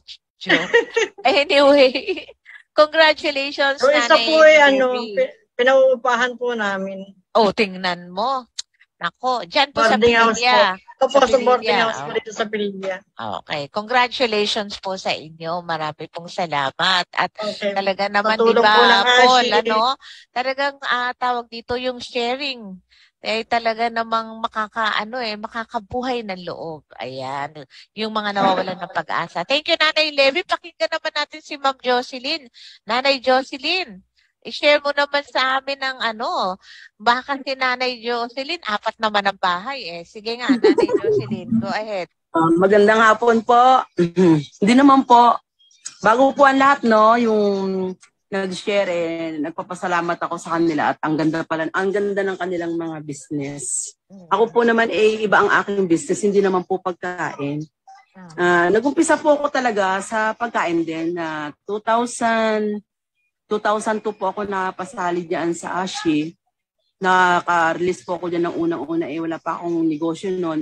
Anyway, congratulations, Nanay Isa po Levy. pinauupahan po namin. Tingnan mo. Nako, dyan po sa Pililla. Opo, sa boarding house po dito sa Pililla. Okay. Congratulations po sa inyo. Marami pong salamat. At talaga naman, Patulong di ba, po ng Paul, ASI. talagang tawag dito yung sharing. Talaga namang makakabuhay ng loob. Ayan. Yung mga nawawalan ng pag-asa. Thank you, Nanay Levy. Pakinggan naman natin si Ma'am Jocelyn. Nanay Jocelyn, i-share mo naman sa amin ng bakit si Nanay Jocelyn, 4 naman ang bahay Sige nga, Nanay Jocelyn, go ahead. Magandang hapon po. Hindi naman po. Bago po ang lahat, yung nag-share, nagpapasalamat ako sa kanila at ang ganda ng kanilang mga business. Ako po naman iba ang aking business, hindi naman po pagkain. Nag-umpisa po ako talaga sa pagkain din. 2002 po ako napasali diyan sa ASI. naka-release po ako dyan ng unang-una, wala pa akong negosyo noon,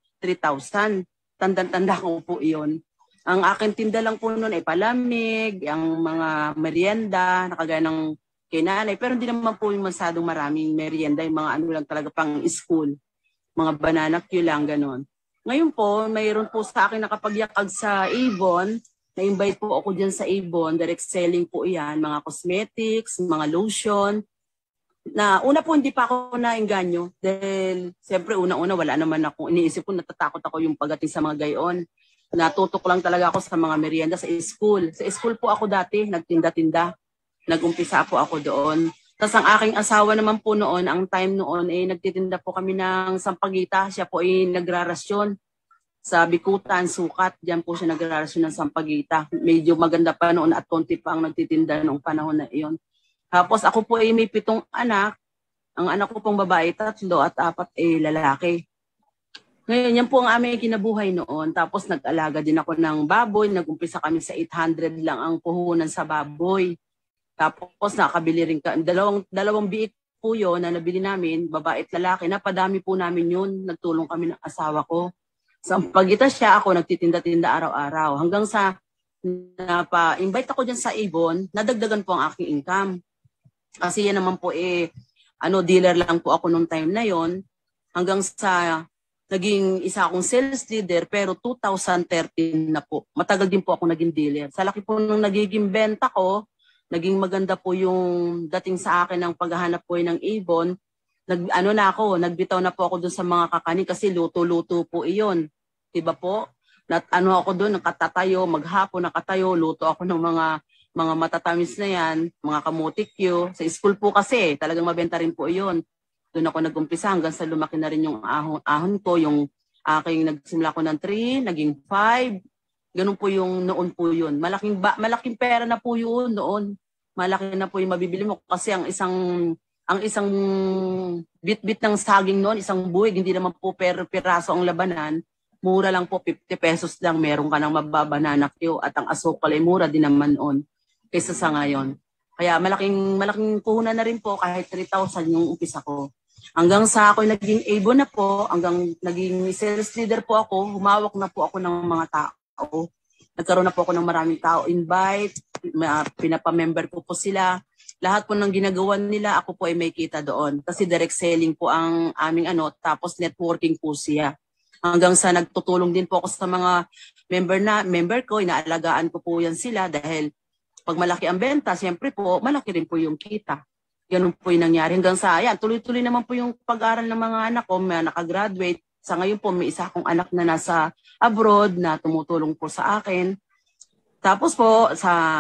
3,000. Tanda-tanda ko po iyon. Ang aking tinda lang po noon ay palamig, ang mga merienda, nakagaya ng kay nanay. Pero hindi naman po yung masyadong maraming merienda, yung mga ano lang talaga pang school. Mga banana cue lang, ganon. Ngayon po, mayroon po sa akin nakapagyakag sa Avon. Na-invite po ako dyan sa Avon. Direct selling po yan. Mga cosmetics, mga lotion. Na una po hindi pa ako naengganyo. Dahil siyempre una-una wala naman ako. Iniisip ko natatakot ako yung pagdating sa mga gayon. Natutok lang talaga ako sa mga merienda sa school. Sa school po ako dati, nagtinda-tinda. Nag-umpisa po ako doon. Tapos ang aking asawa naman po noon, ang time noon, nagtitinda po kami ng sampagita. Siya po nagrarasyon sa Bikutan, Sukat. Diyan po siya nagrarasyon ng sampagita. Medyo maganda pa noon at konti pa ang nagtitinda noong panahon na iyon. Tapos ako po may 7 anak. Ang anak ko pong babae, 3 at 4 lalaki. Ngayon, yan po ang aming kinabuhay noon. Tapos nag-alaga din ako ng baboy. Nag-umpisa kami sa 800 lang ang puhunan sa baboy. Tapos nakabili rin dalawang biik po yun na nabili namin, babae at lalaki. Napadami po namin yun. Nagtulong kami ng asawa ko. Sa pagita siya, ako nagtitinda-tinda araw-araw. Hanggang sa napa-invite ako dyan sa Avon, nadagdagan po ang aking income. Kasi yan naman po dealer lang po ako nung time na yon. Hanggang sa naging isa akong sales leader, pero 2013 na po. Matagal din po ako naging dealer. Sa laki po nung nagiging benta ko, naging maganda po yung dating sa akin ng paghahanap po ng Avon. Nagbitaw na po ako doon sa mga kakanin kasi luto-luto po iyon. Diba po? Ako doon, nakatatayo, maghapon nakatayo, luto ako ng mga matatamis na yan, mga kamutikyo. Sa school po kasi, talagang mabenta rin po iyon. Doon ako nag-umpisa hanggang sa lumaki na rin yung ahon ko, yung aking nagsimula ko ng 3, naging 5. Ganun po yung noon po yun. Malaking pera na po yun noon. Malaki na po yung mabibili mo kasi ang isang bit-bit ng saging noon, isang buwig, hindi naman po per piraso ang labanan. Mura lang po, 50 pesos lang, meron ka ng mababanana cue at ang asukal ay mura din naman noon kaysa sa ngayon. Kaya malaking puhunan na rin po kahit 3,000 yung umpisa ko. Hanggang sa ako naging Avon na po, hanggang naging sales leader po ako, humawak na po ako ng mga tao. Nagkaroon na po ako ng maraming tao invite, pinapamember ko po sila. Lahat po ng ginagawa nila, ako po ay may kita doon. Kasi direct selling po ang aming tapos networking po siya. Hanggang sa nagtutulong din po ako sa mga member ko, inaalagaan ko po yan sila dahil pag malaki ang benta, siyempre po, malaki rin po yung kita. Ganun po yung nangyari. Hanggang sa, tuloy-tuloy naman po yung pag-aaral ng mga anak ko, may nakagraduate. Sa ngayon po, may isa akong anak na nasa abroad na tumutulong po sa akin. Tapos po,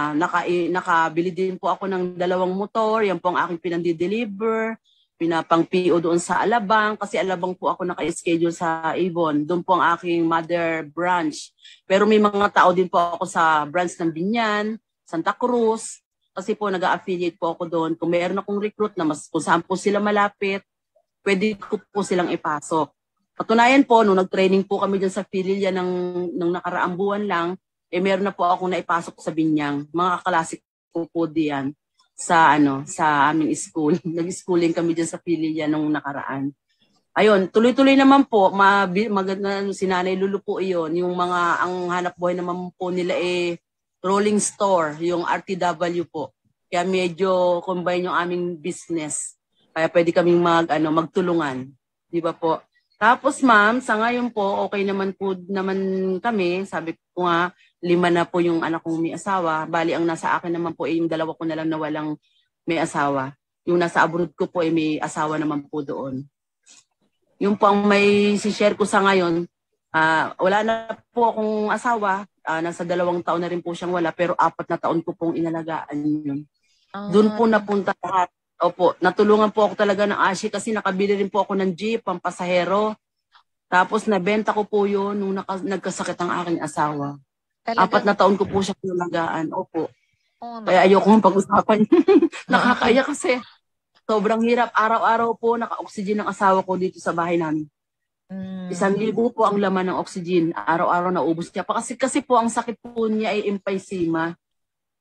nakabili din po ako ng 2 motor. Yan po ang aking pinandi-deliver. Pinapang PO doon sa Alabang. Kasi Alabang po ako naka-schedule sa Avon. Doon po ang aking mother branch. Pero may mga tao din po ako sa branch ng Binyan, Santa Cruz. Kasi po nag-affiliate po ako doon. Kung meron akong recruit na kung saan po sila malapit, pwede ko po silang ipasok. Patunayan po, nung nag-training po kami dyan sa Pililya ng nakaraang buwan lang, meron na po akong naipasok sa Binyang. Mga kaklase ko po diyan sa aming school. Nag-schooling kami dyan sa Pililya nung nakaraan. Ayun, tuloy-tuloy naman po, maganda si Nanay Lulu po iyon. Yung ang hanap buhay naman po nila rolling store, yung RTW po. Kaya medyo combine yung aming business. Kaya pwede kaming magtulungan. Di ba po? Tapos ma'am, sa ngayon po, okay naman po kami. Sabi ko nga, 5 na po yung anak kong may asawa. Bali, ang nasa akin naman po yung 2 ko na lang na walang may asawa. Yung nasa abroad ko po may asawa naman po doon. Yung po ang may share ko sa ngayon, wala na po akong asawa. Nasa 2 taon na rin po siyang wala, pero 4 na taon ko pong inalagaan yun. Doon po napunta lahat. Opo, natulungan po ako talaga ng Ashi kasi nakabili rin po ako ng jeep, pampasahero. Tapos nabenta ko po yun nung nagkasakit ang aking asawa. Talaga? 4 na taon ko po siya pinalagaan. Opo. Kaya ayoko mong pag-usapan. Nakakaya kasi. Sobrang hirap. Araw-araw po naka-oxygen ng asawa ko dito sa bahay namin. 1,000 po ang laman ng oxygen. Araw-araw naubos niya. Kasi po ang sakit po niya ay emphysema.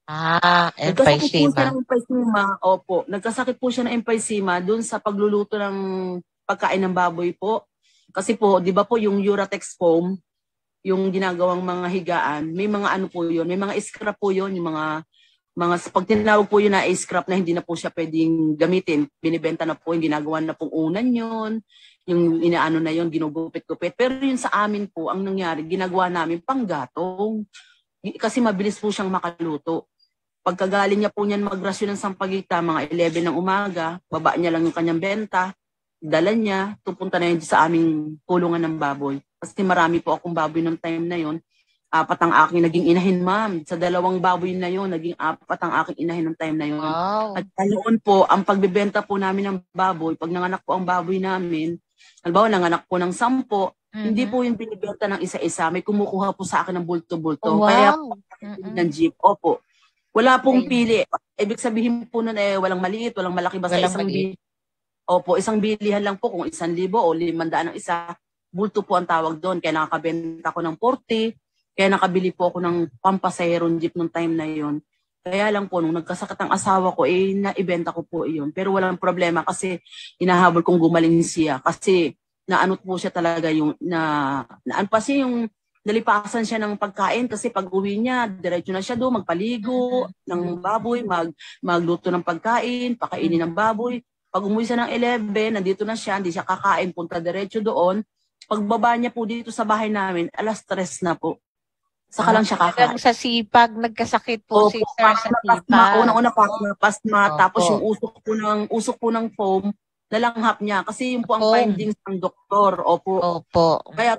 Nagkasakit po siya emphysema. ng emphysema. Opo, nagkasakit po siya ng emphysema dun sa pagluluto ng pagkain ng baboy po. Kasi po, di ba po yung Uratex foam, yung ginagawang mga higaan, may mga ano po yun, may mga scrap po yun, yung pag tinawag po yun na scrap na hindi na po siya pwedeng gamitin, binibenta na po, yung ginagawa na pong unan yun, yung inaano na yun, ginugupit-gupit. Pero yun sa amin po, ang nangyari, ginagawa namin panggatong. Kasi mabilis po siyang makaluto. Pagkagaling niya po niyan magrasyon ng sampagita, mga 11 ng umaga, baba niya lang yung kanyang benta, dala niya, tupunta na yun sa aming kulungan ng baboy. Kasi marami po akong baboy ng time na yun. 4 ang aking naging inahin, ma'am. Sa 2 baboy na yun, naging 4 ang aking inahin ng time na yun. Wow. At noon po, ang pagbebenta po namin ng baboy, pag nanganak po ang baboy namin, halimbawa nanganak po ng 10, hindi po yung binibenta ng isa-isa. May kumukuha po sa akin ng bulto-bulto. Wow. Kaya ng jeep, opo. Wala pong pili. Ibig sabihin po nun walang maliit, walang malaki. Basta Walang maliit. Opo, isang bilihan lang po kung 1,000 o 500 ang isa. Bulto po ang tawag doon. Kaya nakakabenta ko ng 40. Kaya nakabili po ako ng pampasaherong jeep nung time na yon. Kaya lang po, nung nagkasakit ang asawa ko, naibenta ko po iyon. Pero walang problema kasi hinahabol kong gumaling siya. Kasi naanot po siya talaga yung, kasi yung nalipasan siya ng pagkain kasi pag uwi niya, diretso na siya doon, magpaligo ng baboy, magluto ng pagkain, pakainin ng baboy. Pag umuwi siya ng 11, nandito na siya, hindi siya kakain, punta diretso doon. Pagbaba niya po dito sa bahay namin, 3:00 na po. Saka lang siya kakain. Sa sipag, nagkasakit po si sir sa sipag. Una-una pasma, Opo. tapos yung usok po ng foam, nalanghap niya. Kasi yun po ang findings ng doktor. Opo. Kaya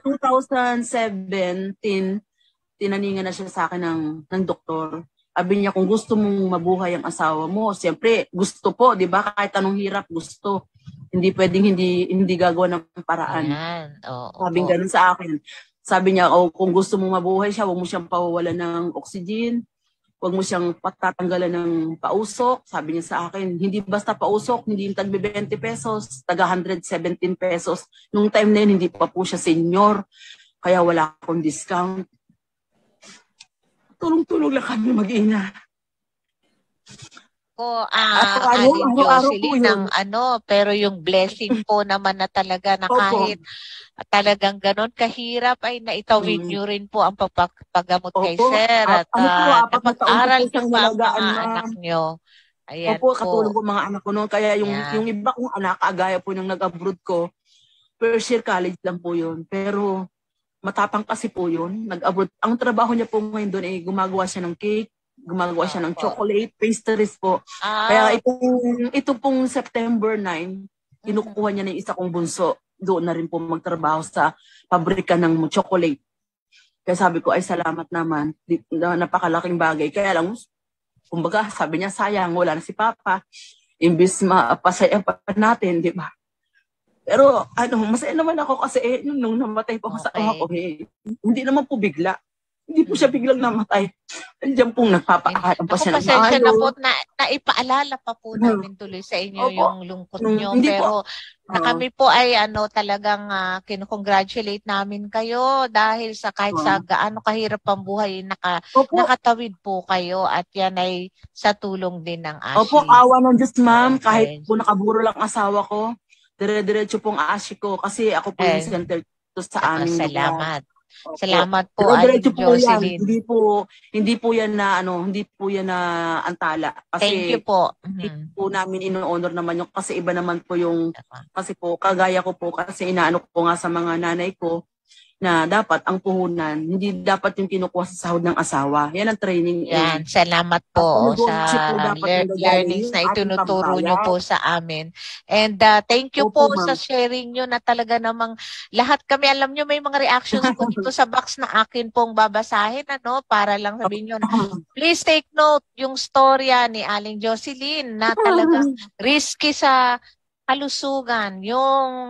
2017, tinaningan na siya sa akin ng doktor. Sabi niya, kung gusto mong mabuhay ang asawa mo, siyempre, gusto po, di ba? Kahit anong hirap, gusto. Hindi pwedeng hindi gagawa ng paraan. Sabi ganun sa akin. Sabi niya, kung gusto mong mabuhay siya, huwag mo siyang pawawalan ng oxygen, huwag mo siyang patatanggalan ng pausok. Sabi niya sa akin, hindi basta pausok, hindi yung tagbe 20 pesos, taga 117 pesos. Nung time na yun, hindi pa po siya senior, kaya wala akong discount. Tulong-tulong lang kami mag-ina. Aling Jocelyn, pero yung blessing po naman na talaga na kahit talagang ganon kahirap ay naitawid nyo rin po ang pagpagamot kay sir at napag-aral nyo pa ang mga anak nyo. Ayan po. Katulong ko mga anak ko noon. Kaya yung iba kong anak, agaya po ng nag-abroad ko, first year college lang po yun. Pero matapang kasi po yun. Nag-abroad. Ang trabaho niya po ngayon doon gumagawa siya ng cake, gumagawa siya ng chocolate, pastries po. Kaya ito pong September 9, kinukuha niya ng isa kong bunso. Doon na rin po magtrabaho sa pabrika ng chocolate. Kaya sabi ko, ay salamat naman. Napakalaking bagay. Kaya lang, kumbaga, sabi niya, sayang, wala na si Papa. Imbis mapasaya pa natin, di ba? Pero, masaya naman ako kasi nung namatay po sa asawa ko, hindi naman po bigla. Hindi po siya biglang namatay. Andiyan pong nagpapaalam pa siya ng pasensya na po na ipaalala pa po namin tuloy sa inyo yung lungkot nyo. Pero kami po ay talagang kinukongratulate namin kayo dahil sa kahit sa gaano kahirap ang buhay, nakatawid po kayo at yan ay sa tulong din ng ASHI. Opo, awa ng Diyos, ma'am. Kahit po nakaburo lang asawa ko, dire-diretso pong ASHI ko kasi ako po yung center sa aming Salamat. Salamat po, Aling Jocelyn. Hindi po yan na antala. Kasi thank you po. Hindi po namin ino-honor naman yung kasi iba naman po yung kasi po kagaya ko po kasi inaano ko nga sa mga nanay ko na dapat ang puhunan, hindi dapat yung kinukuha sa sahod ng asawa. Yan ang training. Yan, salamat po sa learnings na itunuturo nyo po sa amin. And thank you po sa sharing nyo na talaga namang lahat kami, alam nyo may mga reactions po dito sa box na akin pong babasahin, para lang sabihin nyo na, please take note yung storya ni Aling Jocelyn na talagang risky sa kalusugan, yung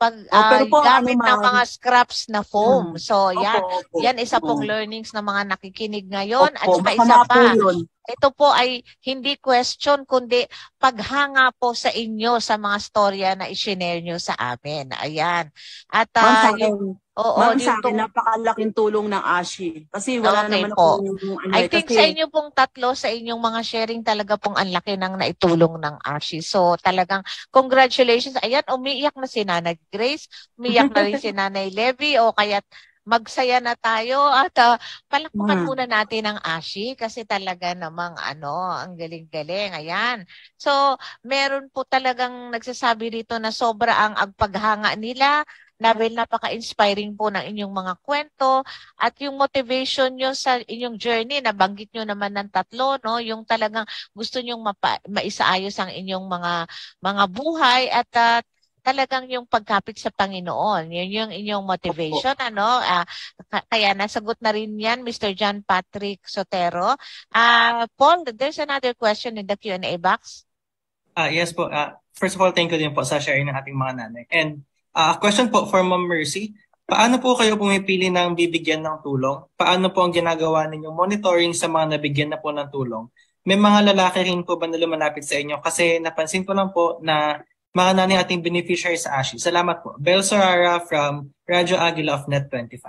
pero po, gamit ng ma'am, mga scraps na foam. So, yan. opo. Yan isa pong learnings ng mga nakikinig ngayon. At Opo, saka baka isa nga po pa, yun. ito po ay hindi question, kundi paghanga po sa inyo sa mga storya na i-share nyo sa amin. Ayan. At Ma'am, sa yung, akin, ma'am, sa akin, napakalaking tulong ng ASHI. Kasi wala Okay naman po. ako I think kasi, sa inyo pong tatlo, sa inyong mga sharing talaga pong ang laki ng naitulong ng ASHI. So talagang congratulations. Ayan, umiiyak na si Nanay Grace, umiiyak na rin si Nanay Levy, o kaya magsaya na tayo at palakpakan muna natin ang ASHI kasi talaga namang ang galing-galing. Ayan. So meron po talagang nagsasabi rito na sobra ang paghanga nila. Napaka-inspiring po ng inyong mga kwento at yung motivation nyo sa inyong journey, nabanggit nyo naman ng tatlo, no? Yung talagang gusto nyong maisaayos ang inyong mga buhay at talagang yung pagkapit sa Panginoon. Yun yung inyong motivation, kaya nasagot na rin yan, Mr. John Patrick Sotero. Paul, there's another question in the Q&A box. Yes po. First of all, thank you din po sa sharing ng ating mga nanay. And question po for Ma'am Mercy. Paano po kayo pumipili ng bibigyan ng tulong? Paano po ang ginagawa ninyong monitoring sa mga nabigyan na po ng tulong? May mga lalaki rin po ba na lumalapit sa inyo? Kasi napansin ko lang po na mga nanay ating beneficiary sa ASHI. Salamat po. Bel Sorara from Radyo Aguila of Net25.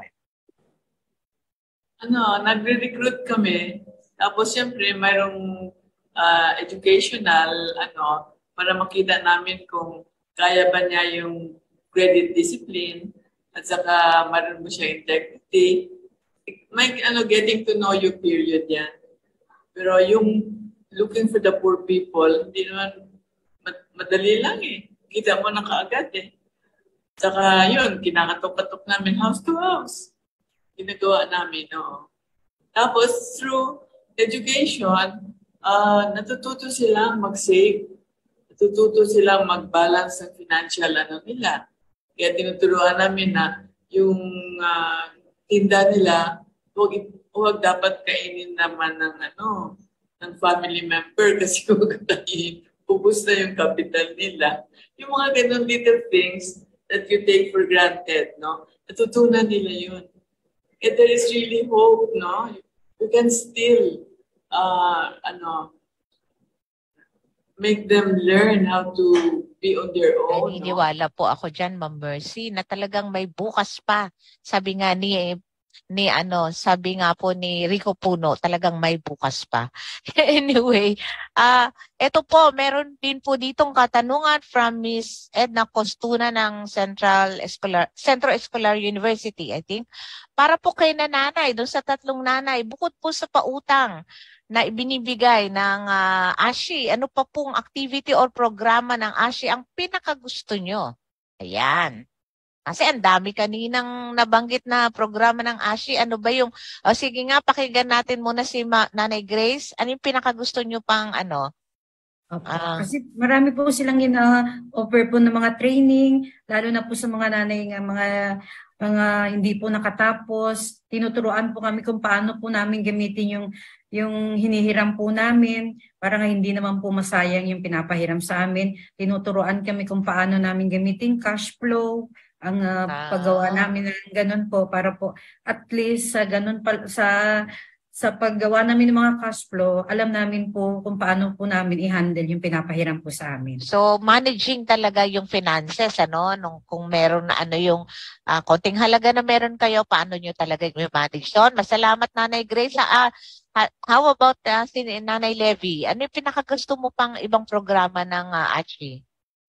Nagre-recruit kami. Tapos siyempre mayroong educational para makita namin kung kaya ba niya yung credit discipline at saka mayroon mo siya integrity. May getting to know you period yan. Pero yung looking for the poor people, hindi naman madali lang eh. Kita mo na kaagad eh. Saka yun, kinakatok-katok namin house to house. Ginagawa namin, no. Tapos through education, natututo silang mag-save. Natututo silang mag-balance ng financial nila. Kaya tinuturuan namin na yung tinda nila, huwag dapat kainin naman ng family member kasi huwag kainin. Ubus na yung capital nila. Yung mga ganun little things that you take for granted, no? Natutunan nila yun. And there is really hope, no? You can still, make them learn how to be on their own. Naniniwala po ako dyan, Ma'am Mercy, na talagang may bukas pa. Sabi nga sabi nga po ni Rico Puno, talagang may bukas pa. Anyway, ito po, meron din po ditong katanungan from Miss Edna Costuna ng Centro Escolar University, I think. Para po kay nanay, doon sa tatlong nanay, bukod po sa pautang na ibinibigay ng ASHI, ano pa pong activity or programa ng ASHI ang pinakagusto nyo? Ayan. Kasi ang dami kaninang nabanggit na programa ng ASHI. Ano ba yung, sige nga, pakinggan natin muna si Nanay Grace. Ano yung pinakagusto nyo pang Kasi marami po silang offer po ng mga training, lalo na po sa mga nanay nga mga hindi po nakatapos. Tinuturuan po kami kung paano po namin gamitin yung hinihiram po namin para nga hindi naman po masayang yung pinapahiram sa amin. Tinuturuan kami kung paano namin gamitin cash flow, ang paggawa namin ng ganun po para po at least sa ganun sa paggawa namin ng mga cash flow, alam namin po kung paano po namin i-handle yung pinapahiram po sa amin. So managing talaga yung finances, kung meron na yung konting halaga na meron kayo, paano nyo talaga i-manage doon? Masalamat, Nanay Grace. How about si Nanay Levy? Ano yung pinakagusto mo pang ibang programa ng ASHI?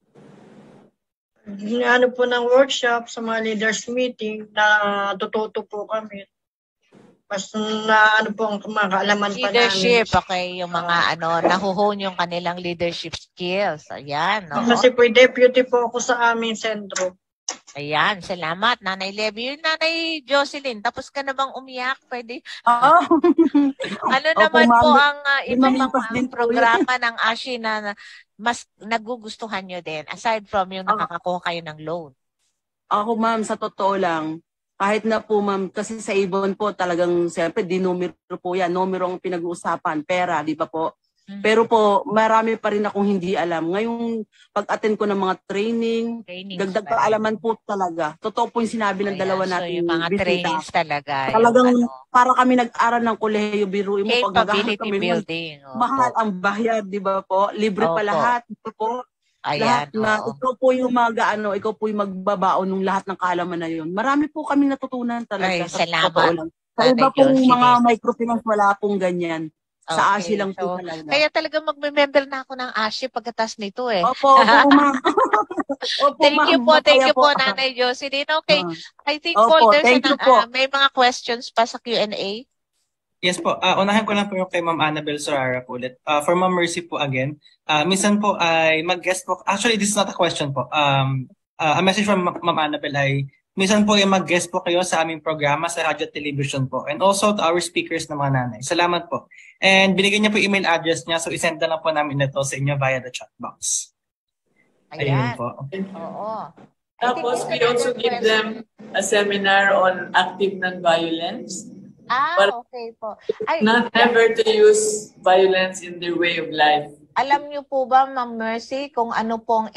Po ng workshop sa mga leaders meeting na tututo po kami. Mas po ang mga kaalaman pa namin. Leadership, okay. Yung mga nahuhon yung kanilang leadership skills. Ayan, no? Kasi po deputy po ako sa aming sentro. Ayan, salamat, Nanay Levy. Yung Nanay Jocelyn, tapos ka na bang umiyak? Pwede? Ano naman po ang ibang mga programa ng ASHI na mas nagugustuhan nyo din, aside from yung nakakakuha kayo ng loan? Ako, ma'am, sa totoo lang, kahit na po, ma'am, kasi sa Ibon po talagang, siyempre, di numero po yan. Numero ang pinag-uusapan, pera, di ba po? Pero po, marami pa rin akong hindi alam. Ngayong pag-attend ko ng mga training, dagdag kaalaman po talaga. Totoo po yung sinabi ng dalawa So natin. yung mga bisita. trainings talaga. Talagang yung, para kami nag-aral ng kolehiyo, biruin mo, pag mag-aaral capability kami nun, building. mahal ang bayad, di ba po? Libre pa Opo. lahat. Ito po, lahat Ayan, na, ikaw po yung ikaw po yung magbabaon ng lahat ng kaalaman na yun. Marami po kami natutunan talaga. Ay, salamat. Totoo lang. Sa iba pong mga microfinance, wala pong ganyan. Sa ASI lang po talaga. Kaya talaga magme-member na ako ng ASI pagkatas nito eh. Opo, ma'am. Opo, Thank you ma'am. thank you Kaya po, Nanay Jocelyn. Okay, I think Opo, Paul, there's thank you po. may mga questions pa sa Q&A. Yes po. Unahin ko lang po yung kay Ma'am Annabel Sorara po ulit. For Ma'am Mercy po again, minsan po ay mag-guest po. Actually, this is not a question po. A message from Ma'am Annabel ay minsan po ay mag-guest po kayo sa aming programa sa radyo at television po. And also to our speakers na mga nanay. Salamat po. And binigyan niya po email address niya, so isend na lang po namin ito sa inyo via the chat box. Ayun Ayan. po. Oo. Tapos, we also give them a seminar on active non-violence. Okay po. Not ever to use violence in their way of life. Alam niyo po ba, Ma'am Mercy, kung ano pong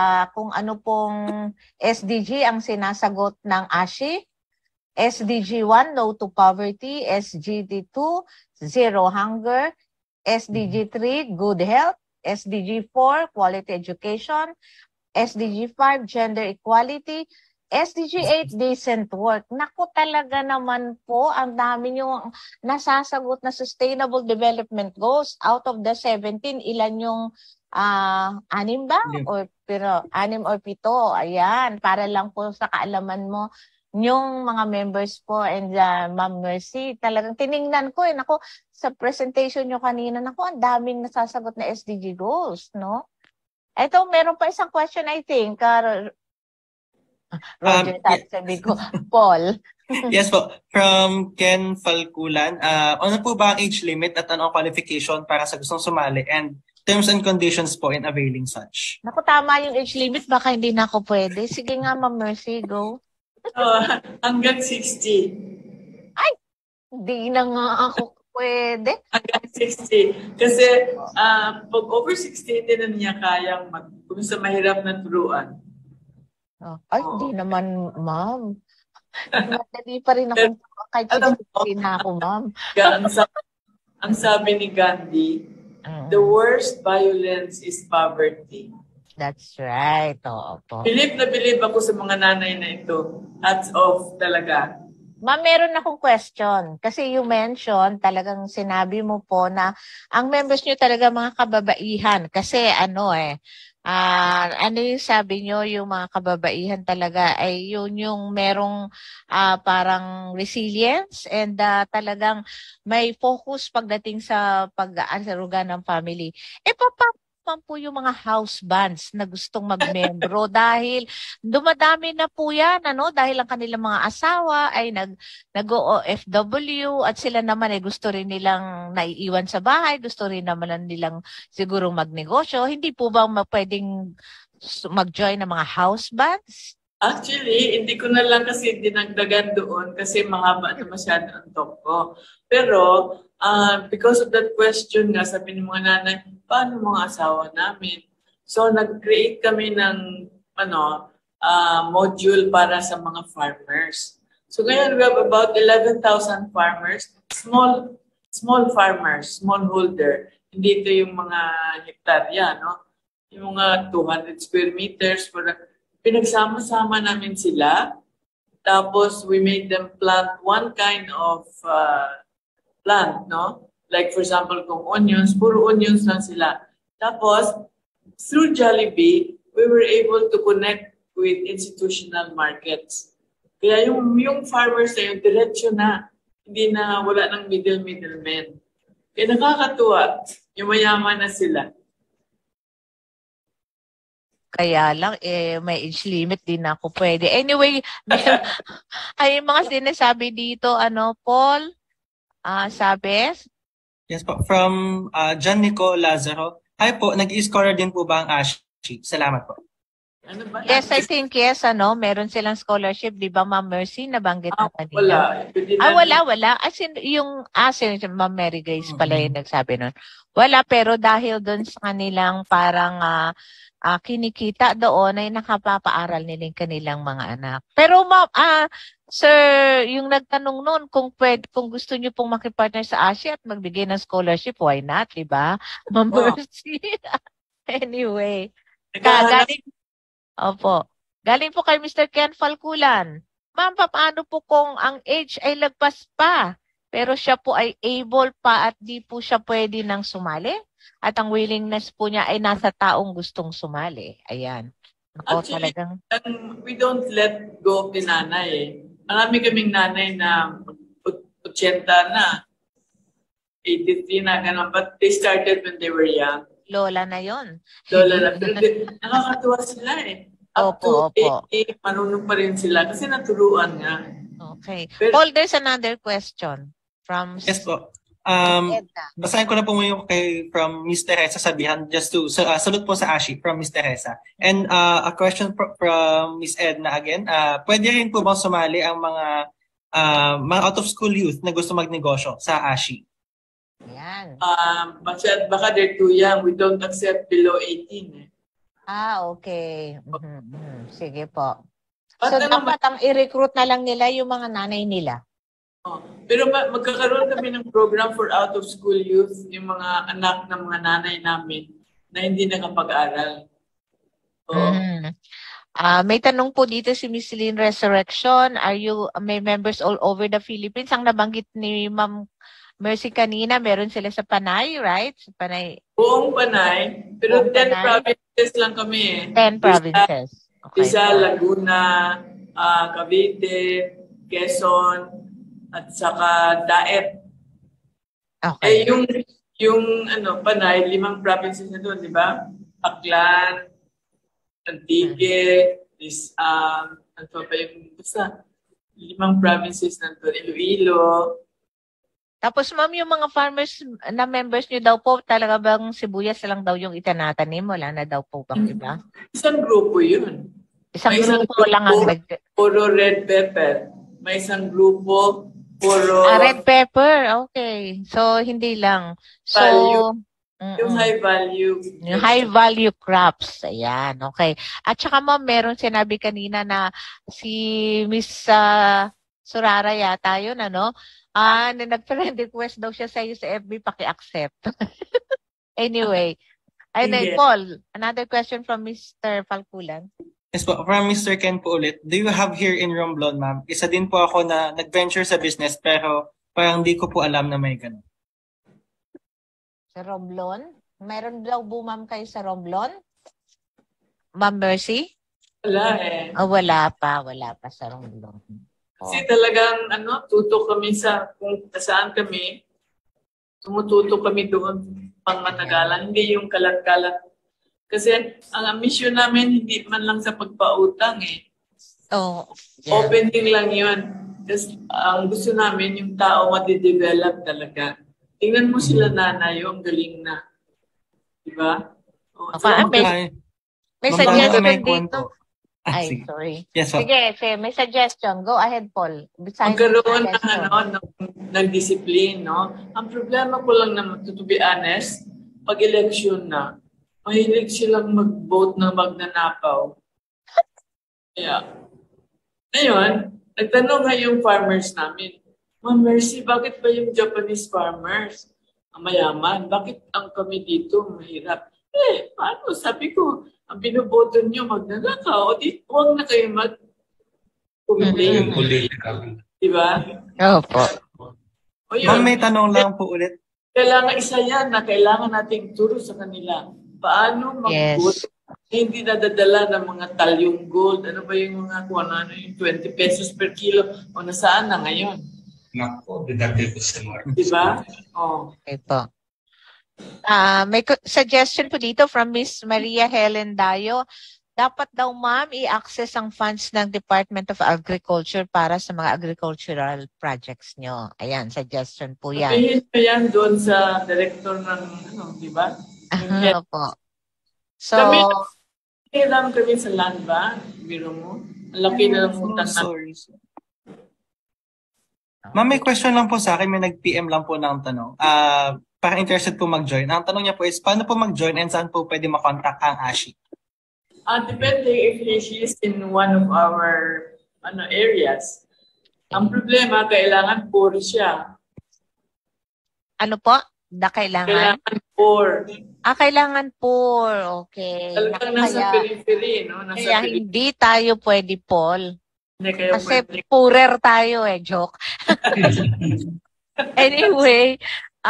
SDG ang sinasagot ng ASHI? SDG 1, no to poverty. SDG 2, zero hunger. SDG 3, good health. SDG 4, quality education. SDG 5, gender equality. SDG 8, decent work. Naku, talaga naman po, ang dami yung nasasagot na sustainable development goals. Out of the 17, ilan yung 6 ba? Pero 6 or 7. Ayan, para lang po sa kaalaman mo yung mga members po and Ma'am Mercy. Talagang tiningnan ko naku, sa presentation nyo kanina, naku, ang daming nasasagot na SDG goals, no? Ito, meron pa isang question, I think. Roger, sabi ko, Paul. Yes po. From Ken Falculan, ano po ba ang age limit at ano ang qualification para sa gustong sumali and terms and conditions po in availing such? Naku, tama yung age limit. Baka hindi na ako pwede. Sige nga, Ma'am Mercy, go. Hanggang 60. Ay, hindi na nga ako pwede. Hanggang 60. Kasi pag over 60, hindi na niya kayang kung sa mahirap na turuan. Ay, hindi naman, ma'am. Madali pa rin ako. Kahit hindi na ako, ma'am. Ang sabi ni Gandhi, the worst violence is poverty. That's right. Oo po. Bilib na bilib ako sa mga nanay na ito. Hats off talaga. Ma'am, meron akong question. Kasi you mentioned, talagang sinabi mo po na ang members nyo talaga mga kababaihan. Kasi ano ano yung sabi nyo, yung mga kababaihan talaga ay yun yung merong parang resilience and talagang may focus pagdating sa pag-aaruga ng family. Po yung mga house bands na gustong magmembro dahil dumadami na po yan, dahil ang kanilang mga asawa ay nag-OFW at sila naman ay gusto rin nilang naiiwan sa bahay, gusto rin naman nilang siguro magnegosyo. Hindi po ba pwedeng mag-join ng mga house bands? Actually, hindi ko na lang kasi dinagdagan doon kasi mahaba na masyado ang talk ko. Pero, because of that question nga, sabi ng mga nanay, paano mga asawa namin? So, nag-create kami ng module para sa mga farmers. So, ngayon we have about 11,000 farmers, small farmers, smallholder. Hindi ito yung mga hektarya, no? Yung mga 200 square meters. Pinagsama-sama namin sila. Tapos, we made them plant one kind of plant, no? Like, for example, kung onions, puro onions lang sila. Tapos, through Jollibee, we were able to connect with institutional markets. Kaya yung farmers na yun, diretso na. Hindi na, wala ng middleman. Kaya nakakatuwa, yung mayaman na sila. Kaya lang, may age limit din ako pwede. Anyway, ay mga sinasabi dito, Paul, sabi? Yes po. From John Nico Lazaro. Hi po, nag-i-scholar din po ba ang ASHI? Salamat po. Ano ba? Yes, I think yes, meron silang scholarship, di ba, Ma'am Mercy, nabanggit na Wala. kanina. Pwede Wala. As in, si Ma'am Mary Grace pala yung nagsabi nun. Wala, pero dahil doon sa kanilang parang kinikita doon ay nakapapaaral nila yung kanilang mga anak. Pero sir, yung nagtanong noon, kung gusto niyo pong makipartner sa ASI at magbigay ng scholarship, why not, di ba? Ma'am Mercy. Anyway, galing, opo, galing po kay Mr. Ken Falculan. Ma'am, paano po kung ang age ay lagpas pa, pero siya po ay able pa at di po siya pwede nang sumali? At ang willingness po niya ay nasa taong gustong sumali. Ayan. Ako Actually, talagang... we don't let go of the nanay eh. Marami kaming nanay na 80 na, 83 na, ganun. But they started when they were young. Lola na yon. Lola na. Pero nakakatuwa sila eh. Up Opo. to 80, marunong pa rin sila kasi naturuan nga. Okay. Pero- Paul, there's another question from Yes po. Edna. Basahin ko na po muna from Miss Teresa Sabihan just to salute po sa ASHI from Miss Teresa. And a question from Miss Edna again. Pwede rin po bang sumali ang mga out of school youth na gusto magnegosyo sa ASHI? Yan. Baka they're too young. We don't accept below 18 eh. Okay. Sige po. But So, dapat ang i-recruit na lang nila yung mga nanay nila. Pero magkakaroon kami ng program for out-of-school youth, yung mga anak ng mga nanay namin na hindi nakapag-aral. May tanong po dito si Miss Lynn Resurrection. May members all over the Philippines? Ang nabanggit ni Ma'am Mercy kanina, meron sila sa Panay, right? Sa Panay. Buong Panay, pero Buong 10 Panay. provinces lang kami eh. 10 provinces. Okay. Isa, Laguna, Cavite, Quezon, at saka Daet. Okay. Yung Panay, 5 provinces na doon, di ba? Aklan, Antique, ano pa yung basta 5 provinces na doon, Iloilo. Tapos ma'am, yung mga farmers na members nyo daw po, talaga bang sibuyas lang daw yung itinatanim? Wala na daw po bang iba? Isang grupo yun. Isang May isang grupo lang ang puro red pepper. May isang grupo, puro red pepper, okay. So, hindi lang. So, yung high value. yung high value crops. Ayan, okay. At saka ma'am, meron sinabi kanina na si Miss Surara yata yun, na nag-friend request daw siya sa iyo sa FB, paki-accept. Anyway. And then, Yes. Paul, another question from Mr. Falculan. Yes po, from Mr. Ken po ulit. Do you have here in Romblon, ma'am? Isa din po ako na nag-venture sa business pero parang di ko po alam na may ganun. Sa Romblon? Meron daw po ma'am kayo sa Romblon? Ma'am Mercy? Wala eh. Wala pa sa Romblon. Kasi talagang tutok kami kung saan kami, tumututok kami doon pang matagalan. Hindi yung kalat-kalat. Kasi ang mission namin hindi man lang sa pagpautang eh. Yeah. Opening lang yun. Kasi ang gusto namin yung tao madidevelop talaga. Tingnan mo sila nanay, ang galing na. Diba? May suggestion May dito. po. Ay, Sige. sorry. Yes po. Sige, may suggestion. Go ahead, Paul. Magkaroon ng discipline, no? Ang problema ko lang naman, to be honest, pag election na, mahilig silang mag-vote na magnanakaw. Kaya, ngayon, nagtanong nga yung farmers namin, Ma'am Mercy, bakit ba yung Japanese farmers ang mayaman? Bakit ang kami dito mahirap? Paano? Sabi ko, ang binoboto nyo magnanakaw, di huwag na kayo mag-complain. Diba? Opo. Ma'am, may tanong lang po ulit. Kailangan isa yan na kailangan nating turo sa kanila. Paano mag-vote? Hindi nadadala ng mga talyong gold. Ano ba yung mga kung ano yung 20 pesos per kilo? O nasaan na ngayon? Nako, deductible ko sa market. Diba? Okay po. May suggestion po dito from Miss Maria Helen Dayo. Dapat daw ma'am i-access ang funds ng Department of Agriculture para sa mga agricultural projects nyo. Ayan, suggestion po yan. Sabihin pa yan doon sa director ng di ba? Opo. So, Kailangan kami sa land ba? Biro mo? Ang laki na lang Oh, utang na. sorry. Ma'am, may question lang po sa akin. May nag-PM lang po ng tanong. Parang interested po mag-join. Ang tanong niya po is, paano po mag-join and saan po pwede makontak ang ASHI? Depende if she is in one of our areas. Ang problema, kailangan poor siya. Ano po? Kailangan? Kailangan poor. Kailangan poor. Okay. Talagang nasa periphery, no? Nasa Kaya periphery. hindi tayo pwede, Paul. Hindi kayo Kasi pwede. poorer tayo joke. Anyway,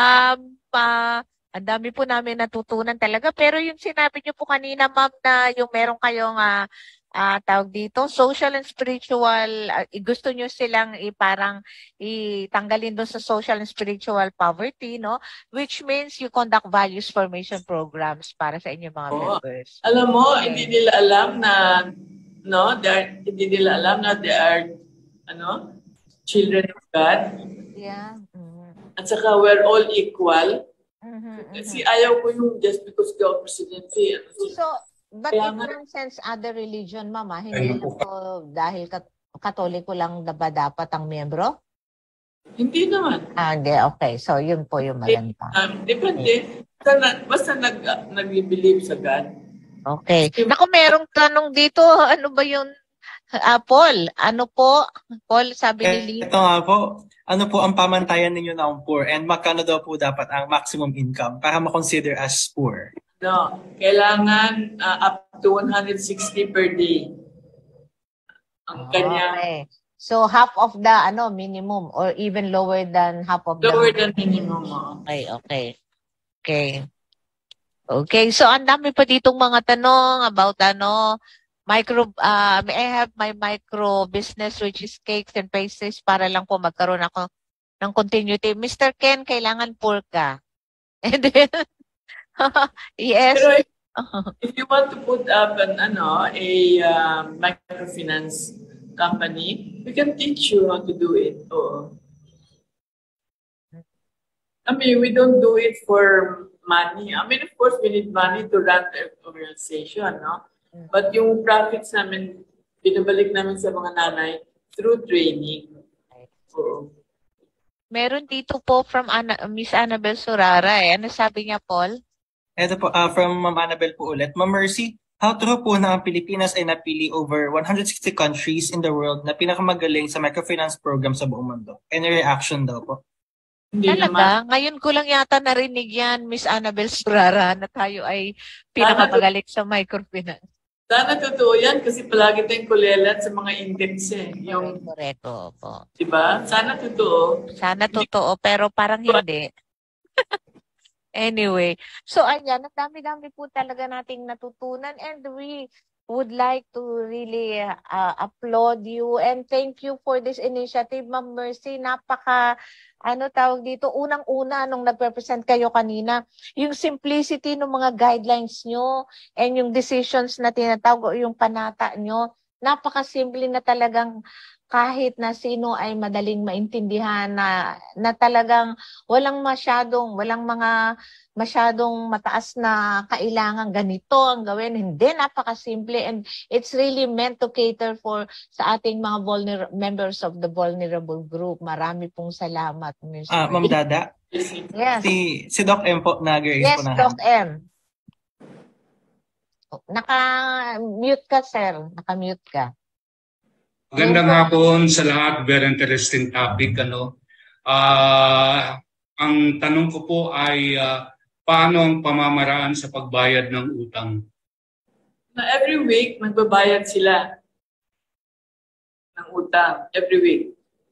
ang dami po namin natutunan talaga. Pero yung sinabi niyo po kanina, ma'am, na yung meron kayong tawag dito, social and spiritual, gusto niyo silang parang itanggalin doon sa social and spiritual poverty, no? Which means you conduct values formation programs para sa inyong mga members. Alam mo, hindi nila alam na hindi nila alam na they are children of God. Yeah. At saka we're all equal. Kasi ayaw ko yung just because you're presidency. So, but it transcends other religion, mama. Hindi lang po dahil katoliko lang ba dapat ang miyembro? Hindi naman. Hindi. Okay. So, yun po yung maganda. Depende. Basta nag-believe sa God. Okay. Naku, merong tanong dito. Ano ba yun? Paul, ano po? Paul, sabi ni Lee. Ito nga po. Ano po ang pamantayan ninyo ng poor and magkano daw po dapat ang maximum income para ma-consider as poor? No, kailangan up to 160 per day. Ang kanya. Okay. So, half of the minimum or even lower than half of the Lower than minimum. Okay, so ang dami pa ditong mga tanong about may I have my micro business which is cakes and pastries para lang po magkaroon ako ng continuity. Mr. Ken, kailangan poor ka. And then, yes. Pero if you want to put up a microfinance company, we can teach you how to do it. Oo. I mean, we don't do it for money. I mean, of course, we need money to run the organization, no? But yung profits namin, binabalik namin sa mga nanay through training. Oo. Meron dito po from Miss Annabel Surara. Ano sabi niya, Paul? Ito po, from Ma'am Annabel po ulit. Ma'am Mercy, how true po na ang Pilipinas ay napili over 160 countries in the world na pinakamagaling sa microfinance program sa buong mundo? Any reaction daw po? Hindi Talaga? naman. Ngayon ko lang yata narinig yan, Miss Annabel Surara, na tayo ay pinakamagaling sa microfinance. Sana totoo yan kasi palagi tayong kulelat sa mga index Yung, Correct po. diba? Sana totoo. Sana totoo, pero parang hindi. Anyway, so ayan, ang dami-dami po talaga nating natutunan and we would like to really applaud you and thank you for this initiative, Ma'am Mercy. Napaka, tawag dito, unang-una nung nag-represent kayo kanina, yung simplicity ng mga guidelines nyo and yung decisions na tinatawag, yung panata nyo, napakasimple na talagang kahit na sino ay madaling maintindihan na talagang walang mga masyadong mataas na kailangan ganito ang gawin. Hindi, napakasimple and it's really meant to cater for sa ating mga members of the vulnerable group. Marami pong salamat, Ms. Ma'am Dada? Yes. Si Doc M po nag-raise Yes, po na Doc hand. M. Naka-mute ka, sir. Naka-mute ka. Magandang hapon sa lahat. Very interesting topic. Ang tanong ko po ay paano ang pamamaraan sa pagbayad ng utang? Na every week, magbabayad sila ng utang. Every week.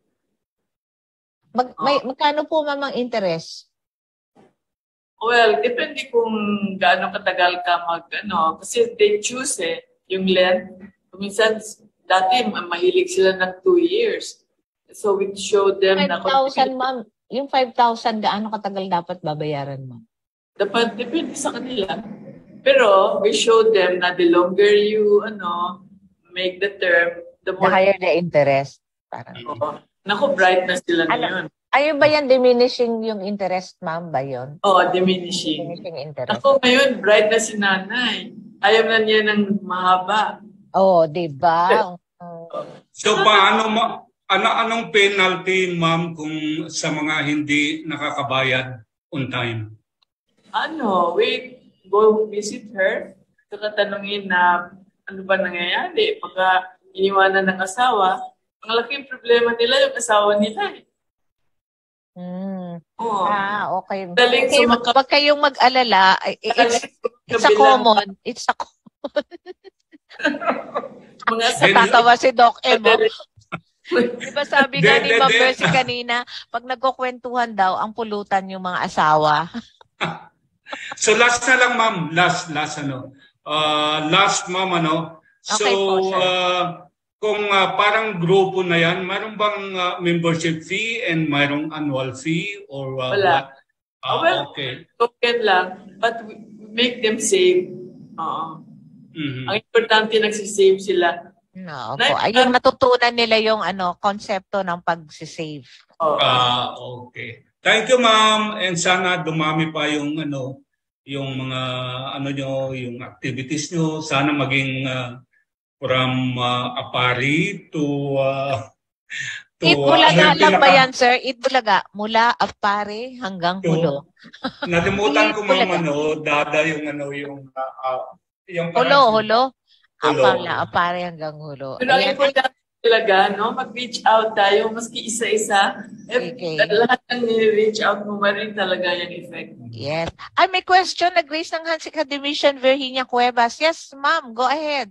Magkano po mamang interest? Well, depende kung gaano katagal ka kasi they choose yung length. Minsan, dati mahilig sila ng 2 years. So we show them 5,000, ma'am. Yung 5,000, gaano katagal dapat babayaran, ma'am? Dapat, depende sa kanila. Pero we show them na the longer you make the term, the more... The higher the interest. Parang. Naku, bright na sila ngayon. Ayun ba yan, diminishing yung interest, ma'am, ba yun? Oo, diminishing. Diminishing interest. Naku, ngayon, bright na si nanay. Ayaw na niya ng mahaba. Oh, di ba? So anong penalty, ma'am, kung sa mga hindi nakakabayad on time? We go visit her. Saka tanungin na ano ba nangyayari pagka iniwanan ng asawa. Ang laking problema nila yung asawa nila eh. Oo. Okay. Daling sumaka- Wag kayong mag-alala. It's a common. It's a common. Mga asawa. Natatawa si Doc Emo. Di ba sabi nga ni Ma'am Mercy kanina, pag nagkukwentuhan daw, ang pulutan yung mga asawa. So last na lang, ma'am. Last ma'am, ano. So Okay po, sir. Kung parang grupo na yan, mayroon bang membership fee and mayroong annual fee or Wala. what? Okay. Token lang. But we make them save. Oo. Mhm. Ang importante nagsisave sila. No, po. Ayun, natutunan nila yung konsepto ng pag-save. Oo. Okay. Thank you, ma'am. And sana dumami pa yung yung mga yung activities nyo. Sana maging from Apari to Itbulaga lang ba yan, sir? Itbulaga. Mula Apare hanggang Hulo. Nalimutan ko, ma'am, Dada, yung Hulo. Hulo. Apare hanggang Hulo. Pero ang Ayan. importante talaga, mag-reach out tayo, maski isa-isa. Okay. Lahat ng ni-reach out mo, marin talaga yung effect. Yes. May question. Nag-raise ng hand si Academician Virginia Cuevas. Yes, ma'am. Go ahead.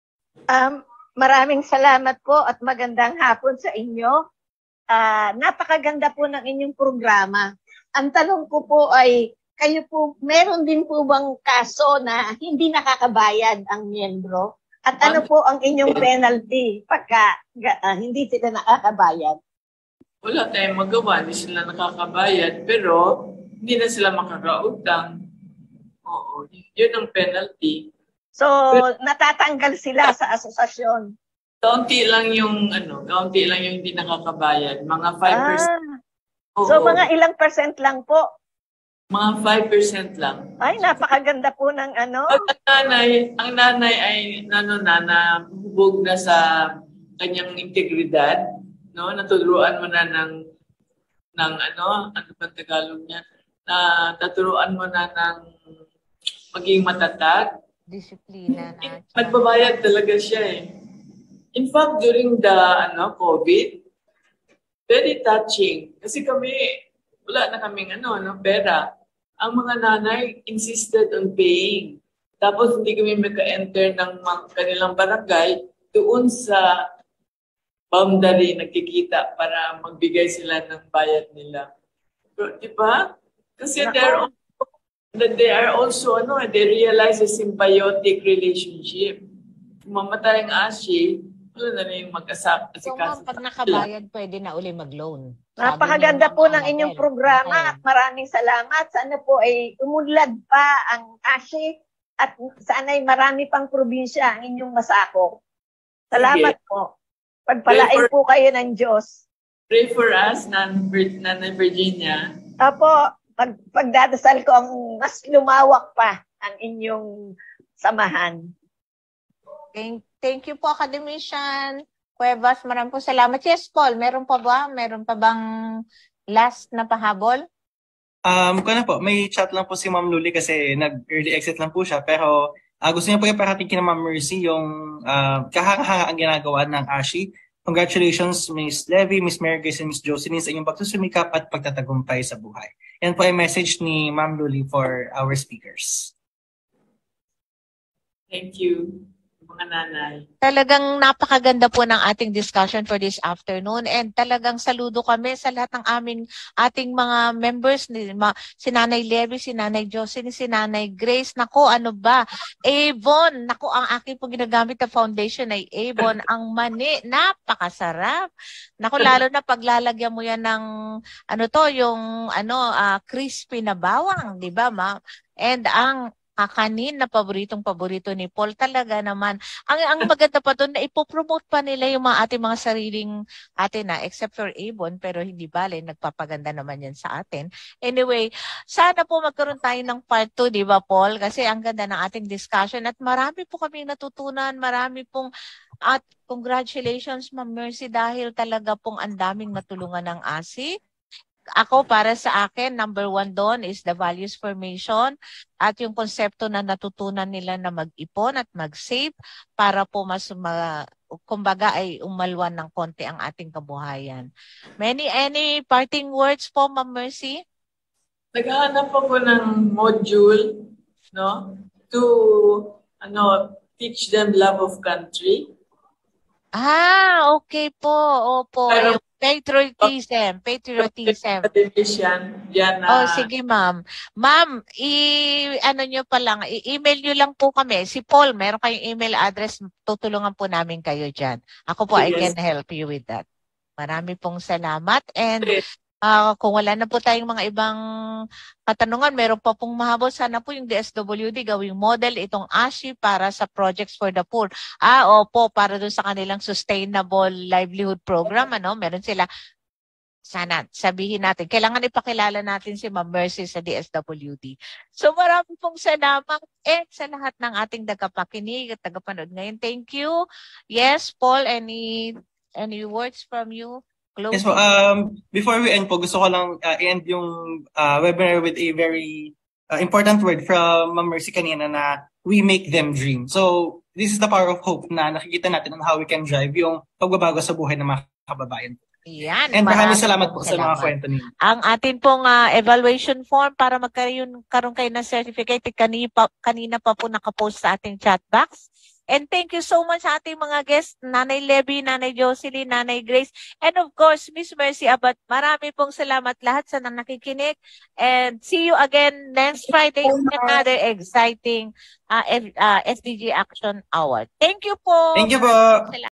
Maraming salamat po at magandang hapon sa inyo. Napakaganda po ng inyong programa. Ang tanong ko po ay, kayo po, meron din po bang kaso na hindi nakakabayad ang miyembro? At ano po ang inyong penalty pagka hindi sila nakakabayad? Wala tayong magawa, hindi sila nakakabayad, pero hindi na sila makakautang. Oo, yun ang penalty. So, natatanggal sila sa asosasyon. Kaunti lang yung hindi nakakabayad. Mga 5%. Oo. So, mga ilang percent lang po? Mga 5% lang. Ay, napakaganda po ng Ang nanay ay nahubog na sa kanyang integridad, no? Naturuan mo na ng ano bang Tagalog niya? Naturuan mo na ng maging matatag. Disiplina na. Nagbabayad talaga siya eh. In fact, during the COVID, very touching. Kasi kami, wala na kaming pera. Ang mga nanay insisted on paying. Tapos hindi kami maka-enter ng kanilang barangay doon sa boundary nagkikita para magbigay sila ng bayad nila. Pero, di ba? Kasi they are also, they realize a symbiotic relationship. Kung mamatay ang ASI, wala na rin mag-asap. So, ma'am, pag nakabayad, pwede na uli mag-loan. Napakaganda po ng inyong programa at maraming salamat. Sana po ay umunlad pa ang ASI at sana ay marami pang probinsya ang inyong masako. Salamat po. Pagpalain po kayo ng Diyos. Pray for us, Nanay Virginia. Apo, pagdadasal ko ang mas lumawak pa ang inyong samahan. Thank you po, Academician Cuevas. Maraming po salamat. Yes, Paul, meron pa ba? Meron pa bang last na pahabol? Po, may chat lang po si Ma'am Luli kasi nag-early exit lang po siya. Pero gusto niya po iparating kina Ma'am Mercy yung kahanga-hanga ang ginagawa ng ASHI. Congratulations, Miss Levy, Miss Mary Grace, and Miss Jocelyn sa inyong pagsusumikap at pagtatagumpay sa buhay. Yan po ay message ni Ma'am Luli for our speakers. Thank you, mga nanay. Talagang napakaganda po ng ating discussion for this afternoon and talagang saludo kami sa lahat ng ating mga members, si Nanay Levy, si Nanay Jocelyn, si Nanay Grace. Naku, ano ba? Avon, naku, ang aking po ginagamit na foundation ay Avon. Ang mani, napakasarap. Naku, lalo na paglalagyan mo yan ng crispy na bawang, di ba, ma'am? And ang kakanin na paboritong-paborito ni Paul. Talaga naman. Ang maganda pa doon na ipopromote pa nila yung mga ating mga sariling atin na, except for Avon, pero hindi bale, nagpapaganda naman yan sa atin. Anyway, sana po magkaroon tayo ng part 2, di ba Paul? Kasi ang ganda ng ating discussion at marami po kaming natutunan, marami pong at congratulations Ma'am Mercy dahil talaga pong ang daming natulungan ng ASI. Ako, para sa akin, number 1 doon is the values formation at yung konsepto na natutunan nila na mag-ipon at mag-save para po mas kumbaga ay umalwan ng konti ang ating kabuhayan. Any parting words po, Ma'am Mercy? Naghahanap ako ng module, no, to teach them love of country. Okay po. Opo. Pero, Yung patriotism. Yan na. Sige ma'am. Ma'am, nyo pa lang, i-email nyo lang po kami. Si Paul, meron kayong email address, tutulungan po namin kayo dyan. Ako po, I can help you with that. Marami pong salamat and kung wala na po tayong mga ibang katanungan, meron pa pong mahabol. Sana po yung DSWD gawing model itong ASI para sa Projects for the Poor. Opo, para doon sa kanilang Sustainable Livelihood Program. Meron sila. Sana sabihin natin. Kailangan ipakilala natin si Ma'am Mercy sa DSWD. So marami pong salamat and sa lahat ng ating tagapakinig at tagapanood ngayon. Thank you. Yes, Paul, any words from you? Yes po, before we end po, gusto ko lang end yung webinar with a very important word from Ma'am Mercy kanina na we make them dream. So, this is the power of hope na nakikita natin on how we can drive yung pagbabago sa buhay ng mga kababayan. Yan. And maraming salamat po sa mga kwento ninyo. Ang atin pong evaluation form para magkaroon kayo ng certificate, kanina pa po nakapost sa ating chat box. And thank you so much sa ating mga guests, Nanay Levy, Nanay Jocelyn, Nanay Grace, and of course, Miss Mercy Abad. Marami pong salamat lahat sa nakikinig. And see you again next Friday in another exciting SDG Action Hour. Thank you po. Thank you po.